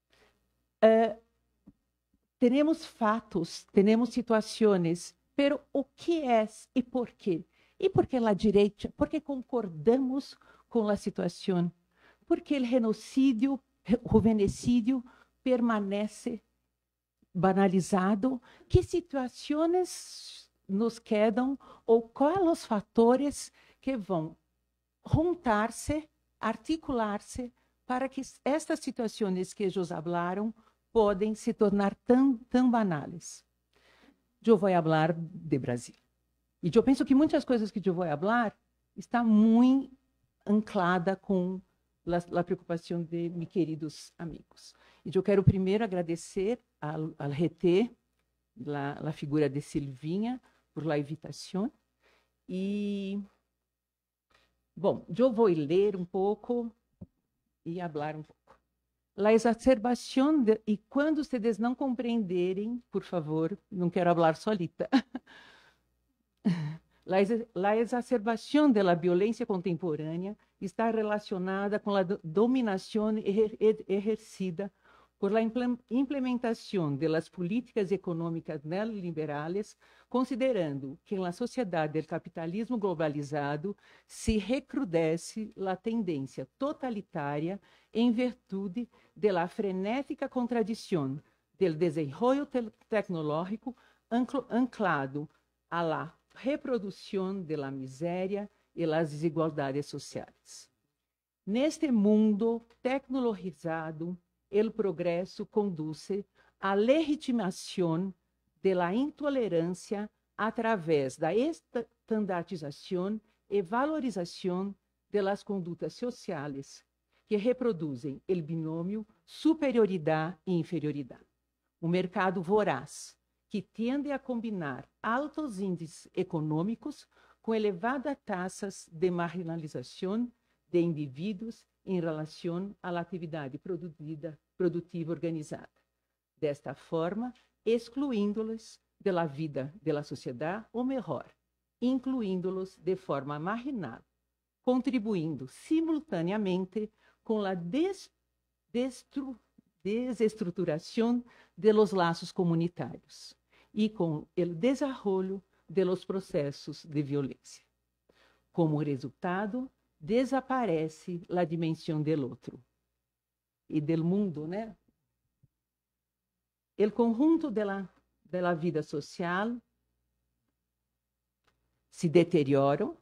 Temos fatos, temos situações, pero o que é e por quê? E por que a direita? Porque concordamos com a situação? Porque o genocídio, juvenecídio permanece banalizado? Que situações nos quedam ou quais os fatores que vão juntar-se, articular-se para que estas situações que eles falaram podem se tornar tão banais? Eu vou falar de Brasil. E eu penso que muitas coisas que eu vou falar está muito anclada com a preocupação de meus queridos amigos. E eu quero primeiro agradecer ao RT, a figura de Silvinha, por la invitação. E, bom, eu vou ler um pouco e falar um pouco. A exacerbação, e quando vocês não compreenderem, por favor, não quero falar solita. A exacerbação da violência contemporânea está relacionada com a dominação exercida por la implementação das políticas econômicas neoliberais, considerando que na sociedade do capitalismo globalizado se recrudesce a tendência totalitária em virtude da frenética contradição do desenvolvimento tecnológico anclado à la reprodução da miséria e das desigualdades sociais. Neste mundo tecnologizado, o progresso conduz à legitimação da intolerância através da estandartização e valorização das condutas sociais que reproduzem o binômio superioridade e inferioridade. Um mercado voraz que tende a combinar altos índices econômicos com elevadas taxas de marginalização de indivíduos em relação à atividade produtiva organizada. Desta forma, excluindo-los da vida da sociedade, ou melhor, incluindo-los de forma marginal, contribuindo simultaneamente com a desestruturação de los laços comunitários e com o desenvolvimento de los processos de violência. Como resultado, desaparece a dimensão do outro e do mundo, né? O conjunto da vida social se deterioram,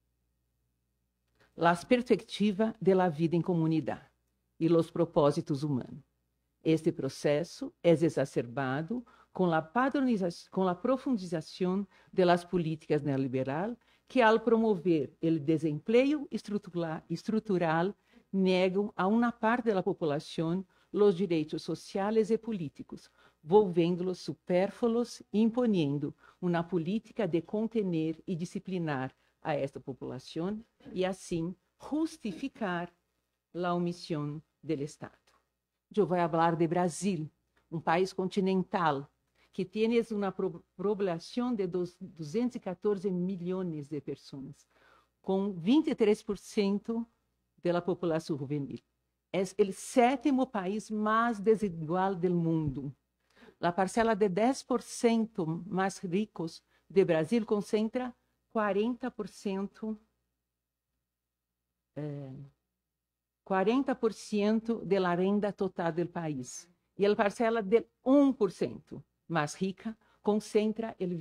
as perspectivas da vida em comunidade e os propósitos humanos. Este processo é exacerbado com a profundização das políticas neoliberais que, ao promover o desemprego estrutural, negam a uma parte da população os direitos sociais e políticos, volvendo-los supérfluos e imponiendo uma política de contener e disciplinar a esta população e, assim, justificar a omissão do Estado. Eu vou falar de Brasil, um país continental que tem uma população de 214 milhões de pessoas, com 23% da população juvenil. É o 7º país mais desigual do mundo. A parcela de 10% mais ricos de Brasil concentra 40% da renda total do país. E a parcela de 1% mais rica concentra o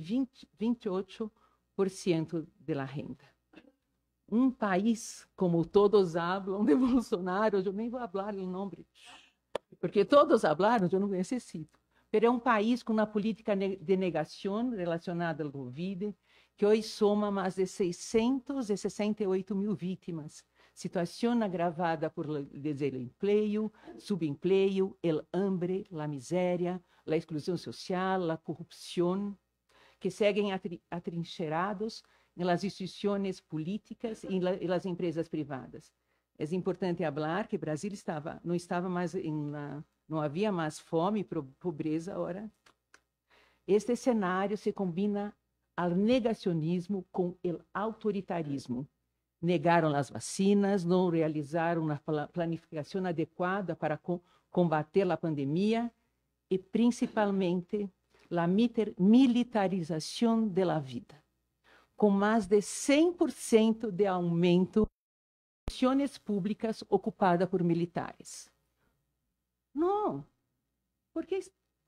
28% da renda. Um país, como todos falam de Bolsonaro, eu nem vou falar o nome, porque todos falaram, eu não necessito. Mas é um país com uma política de negação relacionada ao Covid, que hoje soma mais de 668 mil vítimas. Situação agravada por desemprego, subemprego, o hambre, a miséria, a exclusão social, a corrupção, que seguem atrincheirados nas instituições políticas e nas empresas privadas. É importante falar que o Brasil não estava mais não havia mais fome e pobreza. Ora, este cenário se combina ao negacionismo com o autoritarismo. Negaram as vacinas, não realizaram uma planificação adequada para combater a pandemia e, principalmente, a militarização da vida, com mais de 100% de aumento de funções públicas ocupadas por militares. Não, porque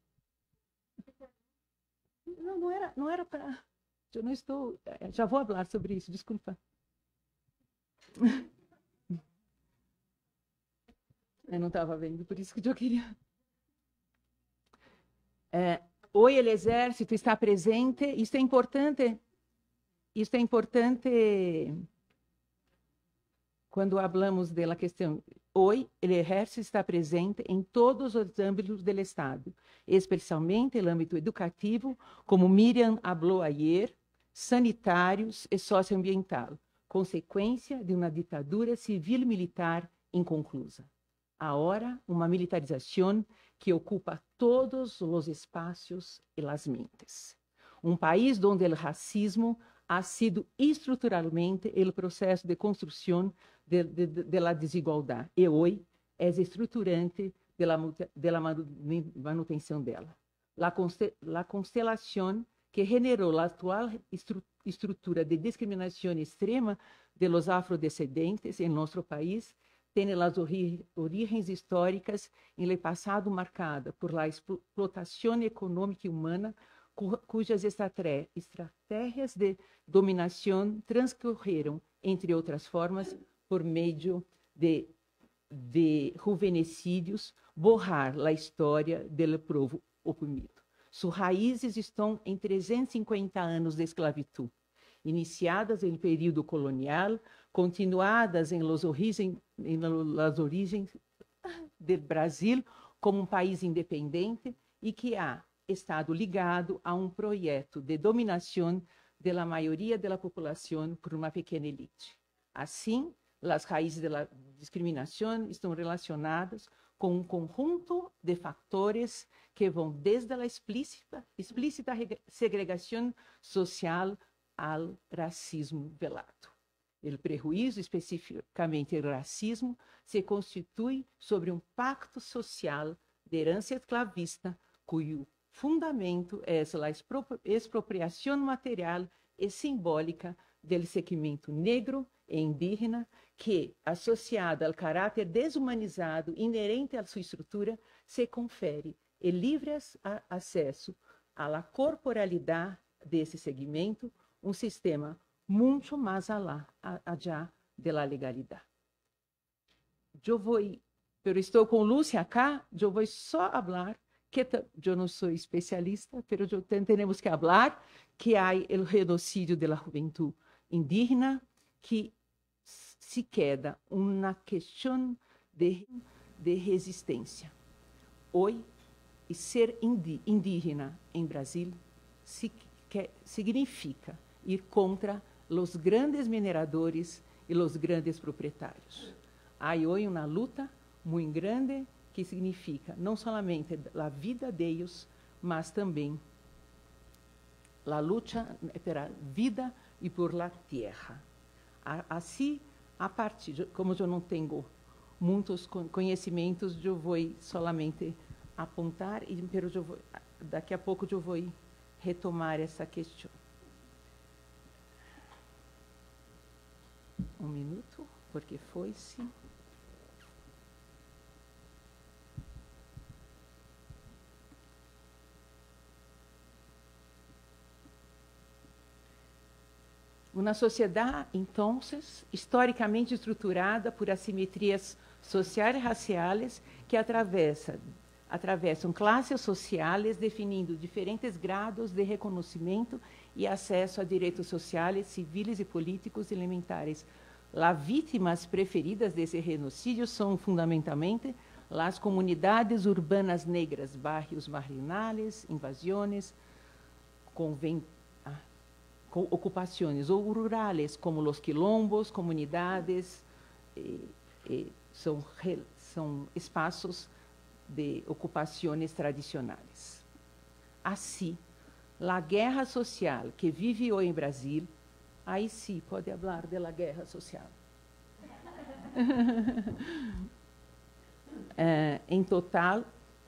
não era para. Eu não estou. Já vou falar sobre isso, desculpa. Eu não estava vendo, por isso que eu queria. Hoje o exército está presente, isso é importante. Isso é importante quando falamos da questão. Hoje, o exército está presente em todos os âmbitos do Estado, especialmente no âmbito educativo, como Miriam falou ayer, sanitários e socioambiental, consequência de uma ditadura civil-militar inconclusa. Agora, uma militarização que ocupa todos os espaços e as mentes. Um país onde o racismo ha sido estruturalmente o processo de construção da desigualdade e hoje é estruturante da manutenção dela. A constelação que generou a atual estrutura de discriminação extrema de los afrodescendentes em nosso país tem as origens históricas em el passado marcada por la explotação econômica e humana cujas estratégias de dominação transcorreram, entre outras formas, por meio de juvenecídios, borrar a história do povo oprimido. Suas raízes estão em 350 anos de esclavitud, iniciadas em período colonial, continuadas em las origens do Brasil como um país independente e que há estado ligado a um projeto de dominação da maioria da população por uma pequena elite. Assim, as raízes da discriminação estão relacionadas com um conjunto de fatores que vão desde a explícita segregação social ao racismo velado. O prejuízo, especificamente o racismo, se constitui sobre um pacto social de herança esclavista, cujo fundamento é a expropriação material e simbólica do segmento negro e indígena, que, associado ao caráter desumanizado inerente à sua estrutura, se confere o livre acesso à corporalidade desse segmento, um sistema muito mais allá da legalidade. Eu estou com Lúcia acá, eu vou só falar que eu não sou especialista, mas temos que falar que há o genocídio da juventude indígena, que se queda uma questão de resistência. Hoje, ser indígena em Brasil significa ir contra os grandes mineradores e os grandes proprietários. Há hoje uma luta muito grande que significa não somente a vida deles, mas também a luta pela vida e por la terra. Assim, a partir, como eu não tenho muitos conhecimentos, eu vou solamente apontar, daqui a pouco eu vou retomar essa questão. Um minuto, porque foi-se. Uma sociedade, então, historicamente estruturada por assimetrias sociais e raciais que atravessam classes sociais, definindo diferentes graus de reconhecimento e acesso a direitos sociais, civis e políticos elementares. As vítimas preferidas desse genocídio são, fundamentalmente, as comunidades urbanas negras, barrios marginais, invasões, ocupações ou rurales, como os quilombos, comunidades, são espaços de ocupações tradicionais. Assim, a guerra social que vive hoje em Brasil, aí sim pode falar da guerra social. Em total,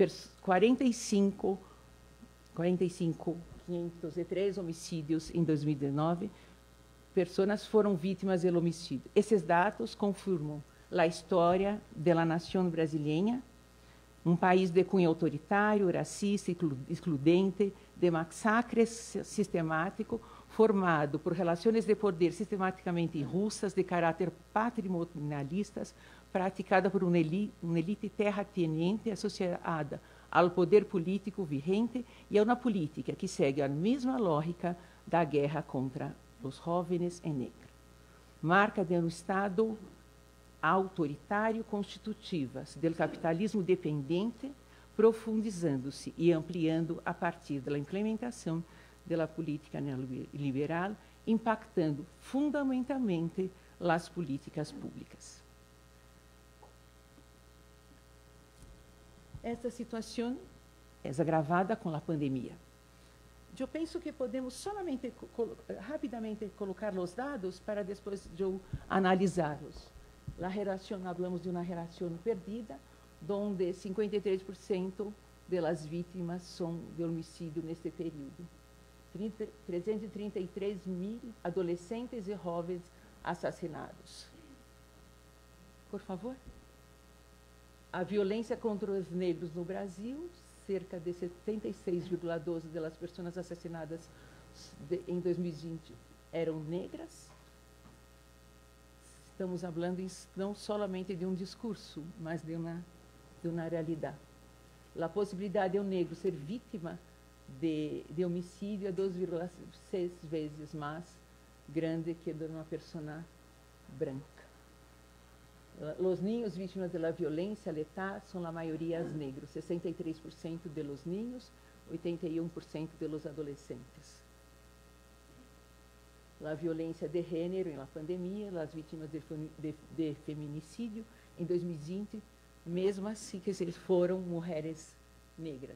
503 homicídios em 2019, pessoas foram vítimas do homicídio. Esses dados confirmam a história da nação brasileira, um país de cunho autoritário, racista, excludente, de massacres sistemático, formado por relações de poder sistematicamente injustas, de caráter patrimonialistas, praticada por uma elite terrateniente associada ao poder político vigente e a uma política que segue a mesma lógica da guerra contra os jovens e negros. Marca de um Estado autoritário constitutivas do capitalismo dependente, profundizando-se e ampliando a partir da implementação da política neoliberal, impactando fundamentalmente as políticas públicas. Esta situação é agravada com a pandemia. Eu penso que podemos solamente rapidamente colocar os dados para depois eu analisá-los. A relação, falamos de uma relação perdida, onde 53% das vítimas são de homicídio neste período. 333 mil adolescentes e jovens assassinados. Por favor. A violência contra os negros no Brasil, cerca de 76,12% das pessoas assassinadas em 2020 eram negras. Estamos falando não somente de um discurso, mas de uma realidade. A possibilidade de um negro ser vítima de homicídio é 2,6 vezes mais grande que de uma pessoa branca. Os niños vítimas da violência letal são a maioria negros, 63% dos niños, 81% dos adolescentes. A violência de gênero na pandemia, as vítimas de feminicídio em 2020, mesmo assim que eles foram mulheres negras.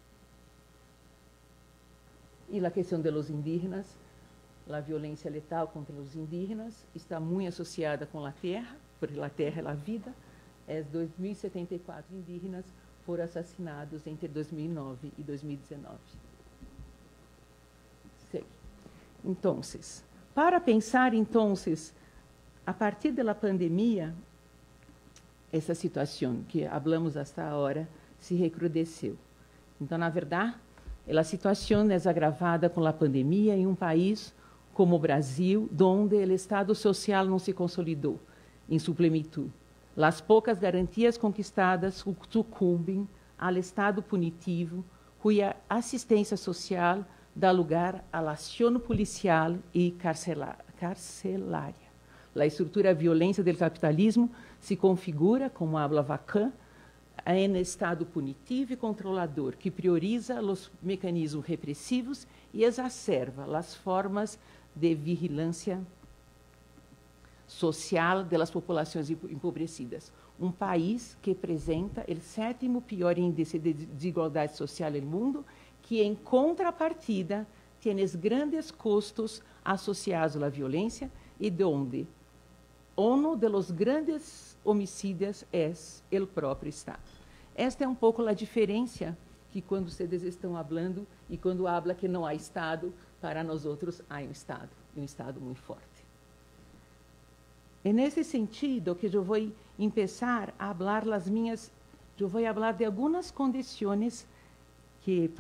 E a questão dos indígenas, a violência letal contra os indígenas está muito associada com a terra, porque a terra é a vida. 2.074 indígenas foram assassinados entre 2009 e 2019. Segue. Então, para pensar, então, a partir da pandemia, essa situação que falamos até agora se recrudesceu. Então, na verdade, a situação é agravada com a pandemia em um país como o Brasil, onde o Estado social não se consolidou em sua plenitude. As poucas garantias conquistadas sucumbem ao Estado punitivo, cuja assistência social dá lugar à ação policial e carcelária. A estrutura violência do capitalismo se configura, como habla Vacan, em Estado punitivo e controlador, que prioriza os mecanismos repressivos e exacerba as formas de vigilância social das populações empobrecidas. Um país que apresenta o 7º pior índice de desigualdade social no mundo, que, em contrapartida, tem os grandes custos associados à violência e onde um dos grandes homicídios é o próprio Estado. Esta é um pouco a diferença que quando vocês estão falando e quando habla que não há Estado, para nós outros há um Estado muito forte. É nesse sentido que eu vou começar a falar eu vou falar de algumas condições que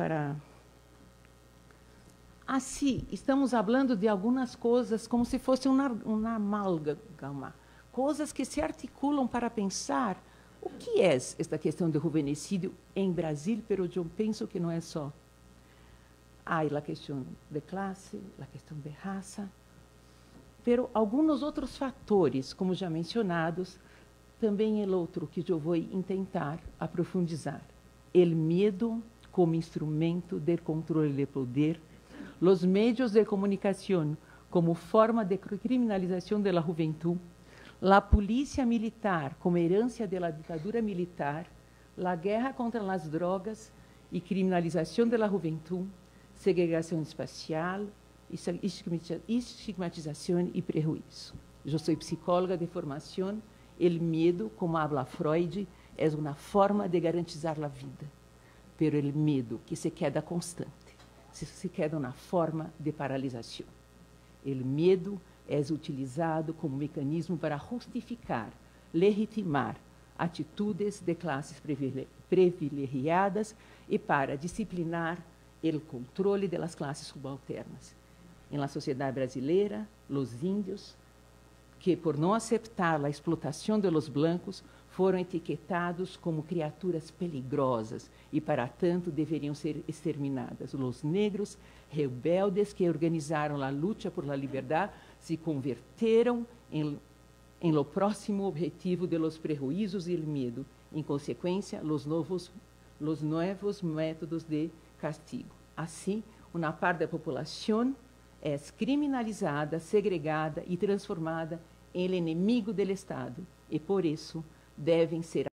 assim, estamos falando de algumas coisas como se fosse uma amálgama, coisas que se articulam para pensar o que é esta questão do juvenicídio em Brasil, mas eu penso que não é só. Há a questão de classe, a questão de raça, mas alguns outros fatores, como já mencionados, também é outro que eu vou tentar aprofundizar. O medo como instrumento de controle de poder, os meios de comunicação como forma de criminalização da juventude, a polícia militar como herança da ditadura militar, a guerra contra as drogas e criminalização da juventude, segregação espacial, estigmatização e prejuízo. Eu sou psicóloga de formação. O medo, como habla Freud, é uma forma de garantizar a vida, pero o medo que se queda constante, se queda uma forma de paralisação. O medo é utilizado como mecanismo para justificar, legitimar atitudes de classes privilegiadas e para disciplinar o controle das classes subalternas. Em la sociedade brasileira, os índios, que por não aceitar a explotação de los blancos, foram etiquetados como criaturas peligrosas e, para tanto, deveriam ser exterminadas. Os negros rebeldes que organizaram a luta por la liberdade se converteram em lo próximo objetivo de los prejuízos e el medo. Em consequência, los novos métodos de castigo. Assim, uma parte da população é criminalizada, segregada e transformada em inimigo do Estado, e por isso devem ser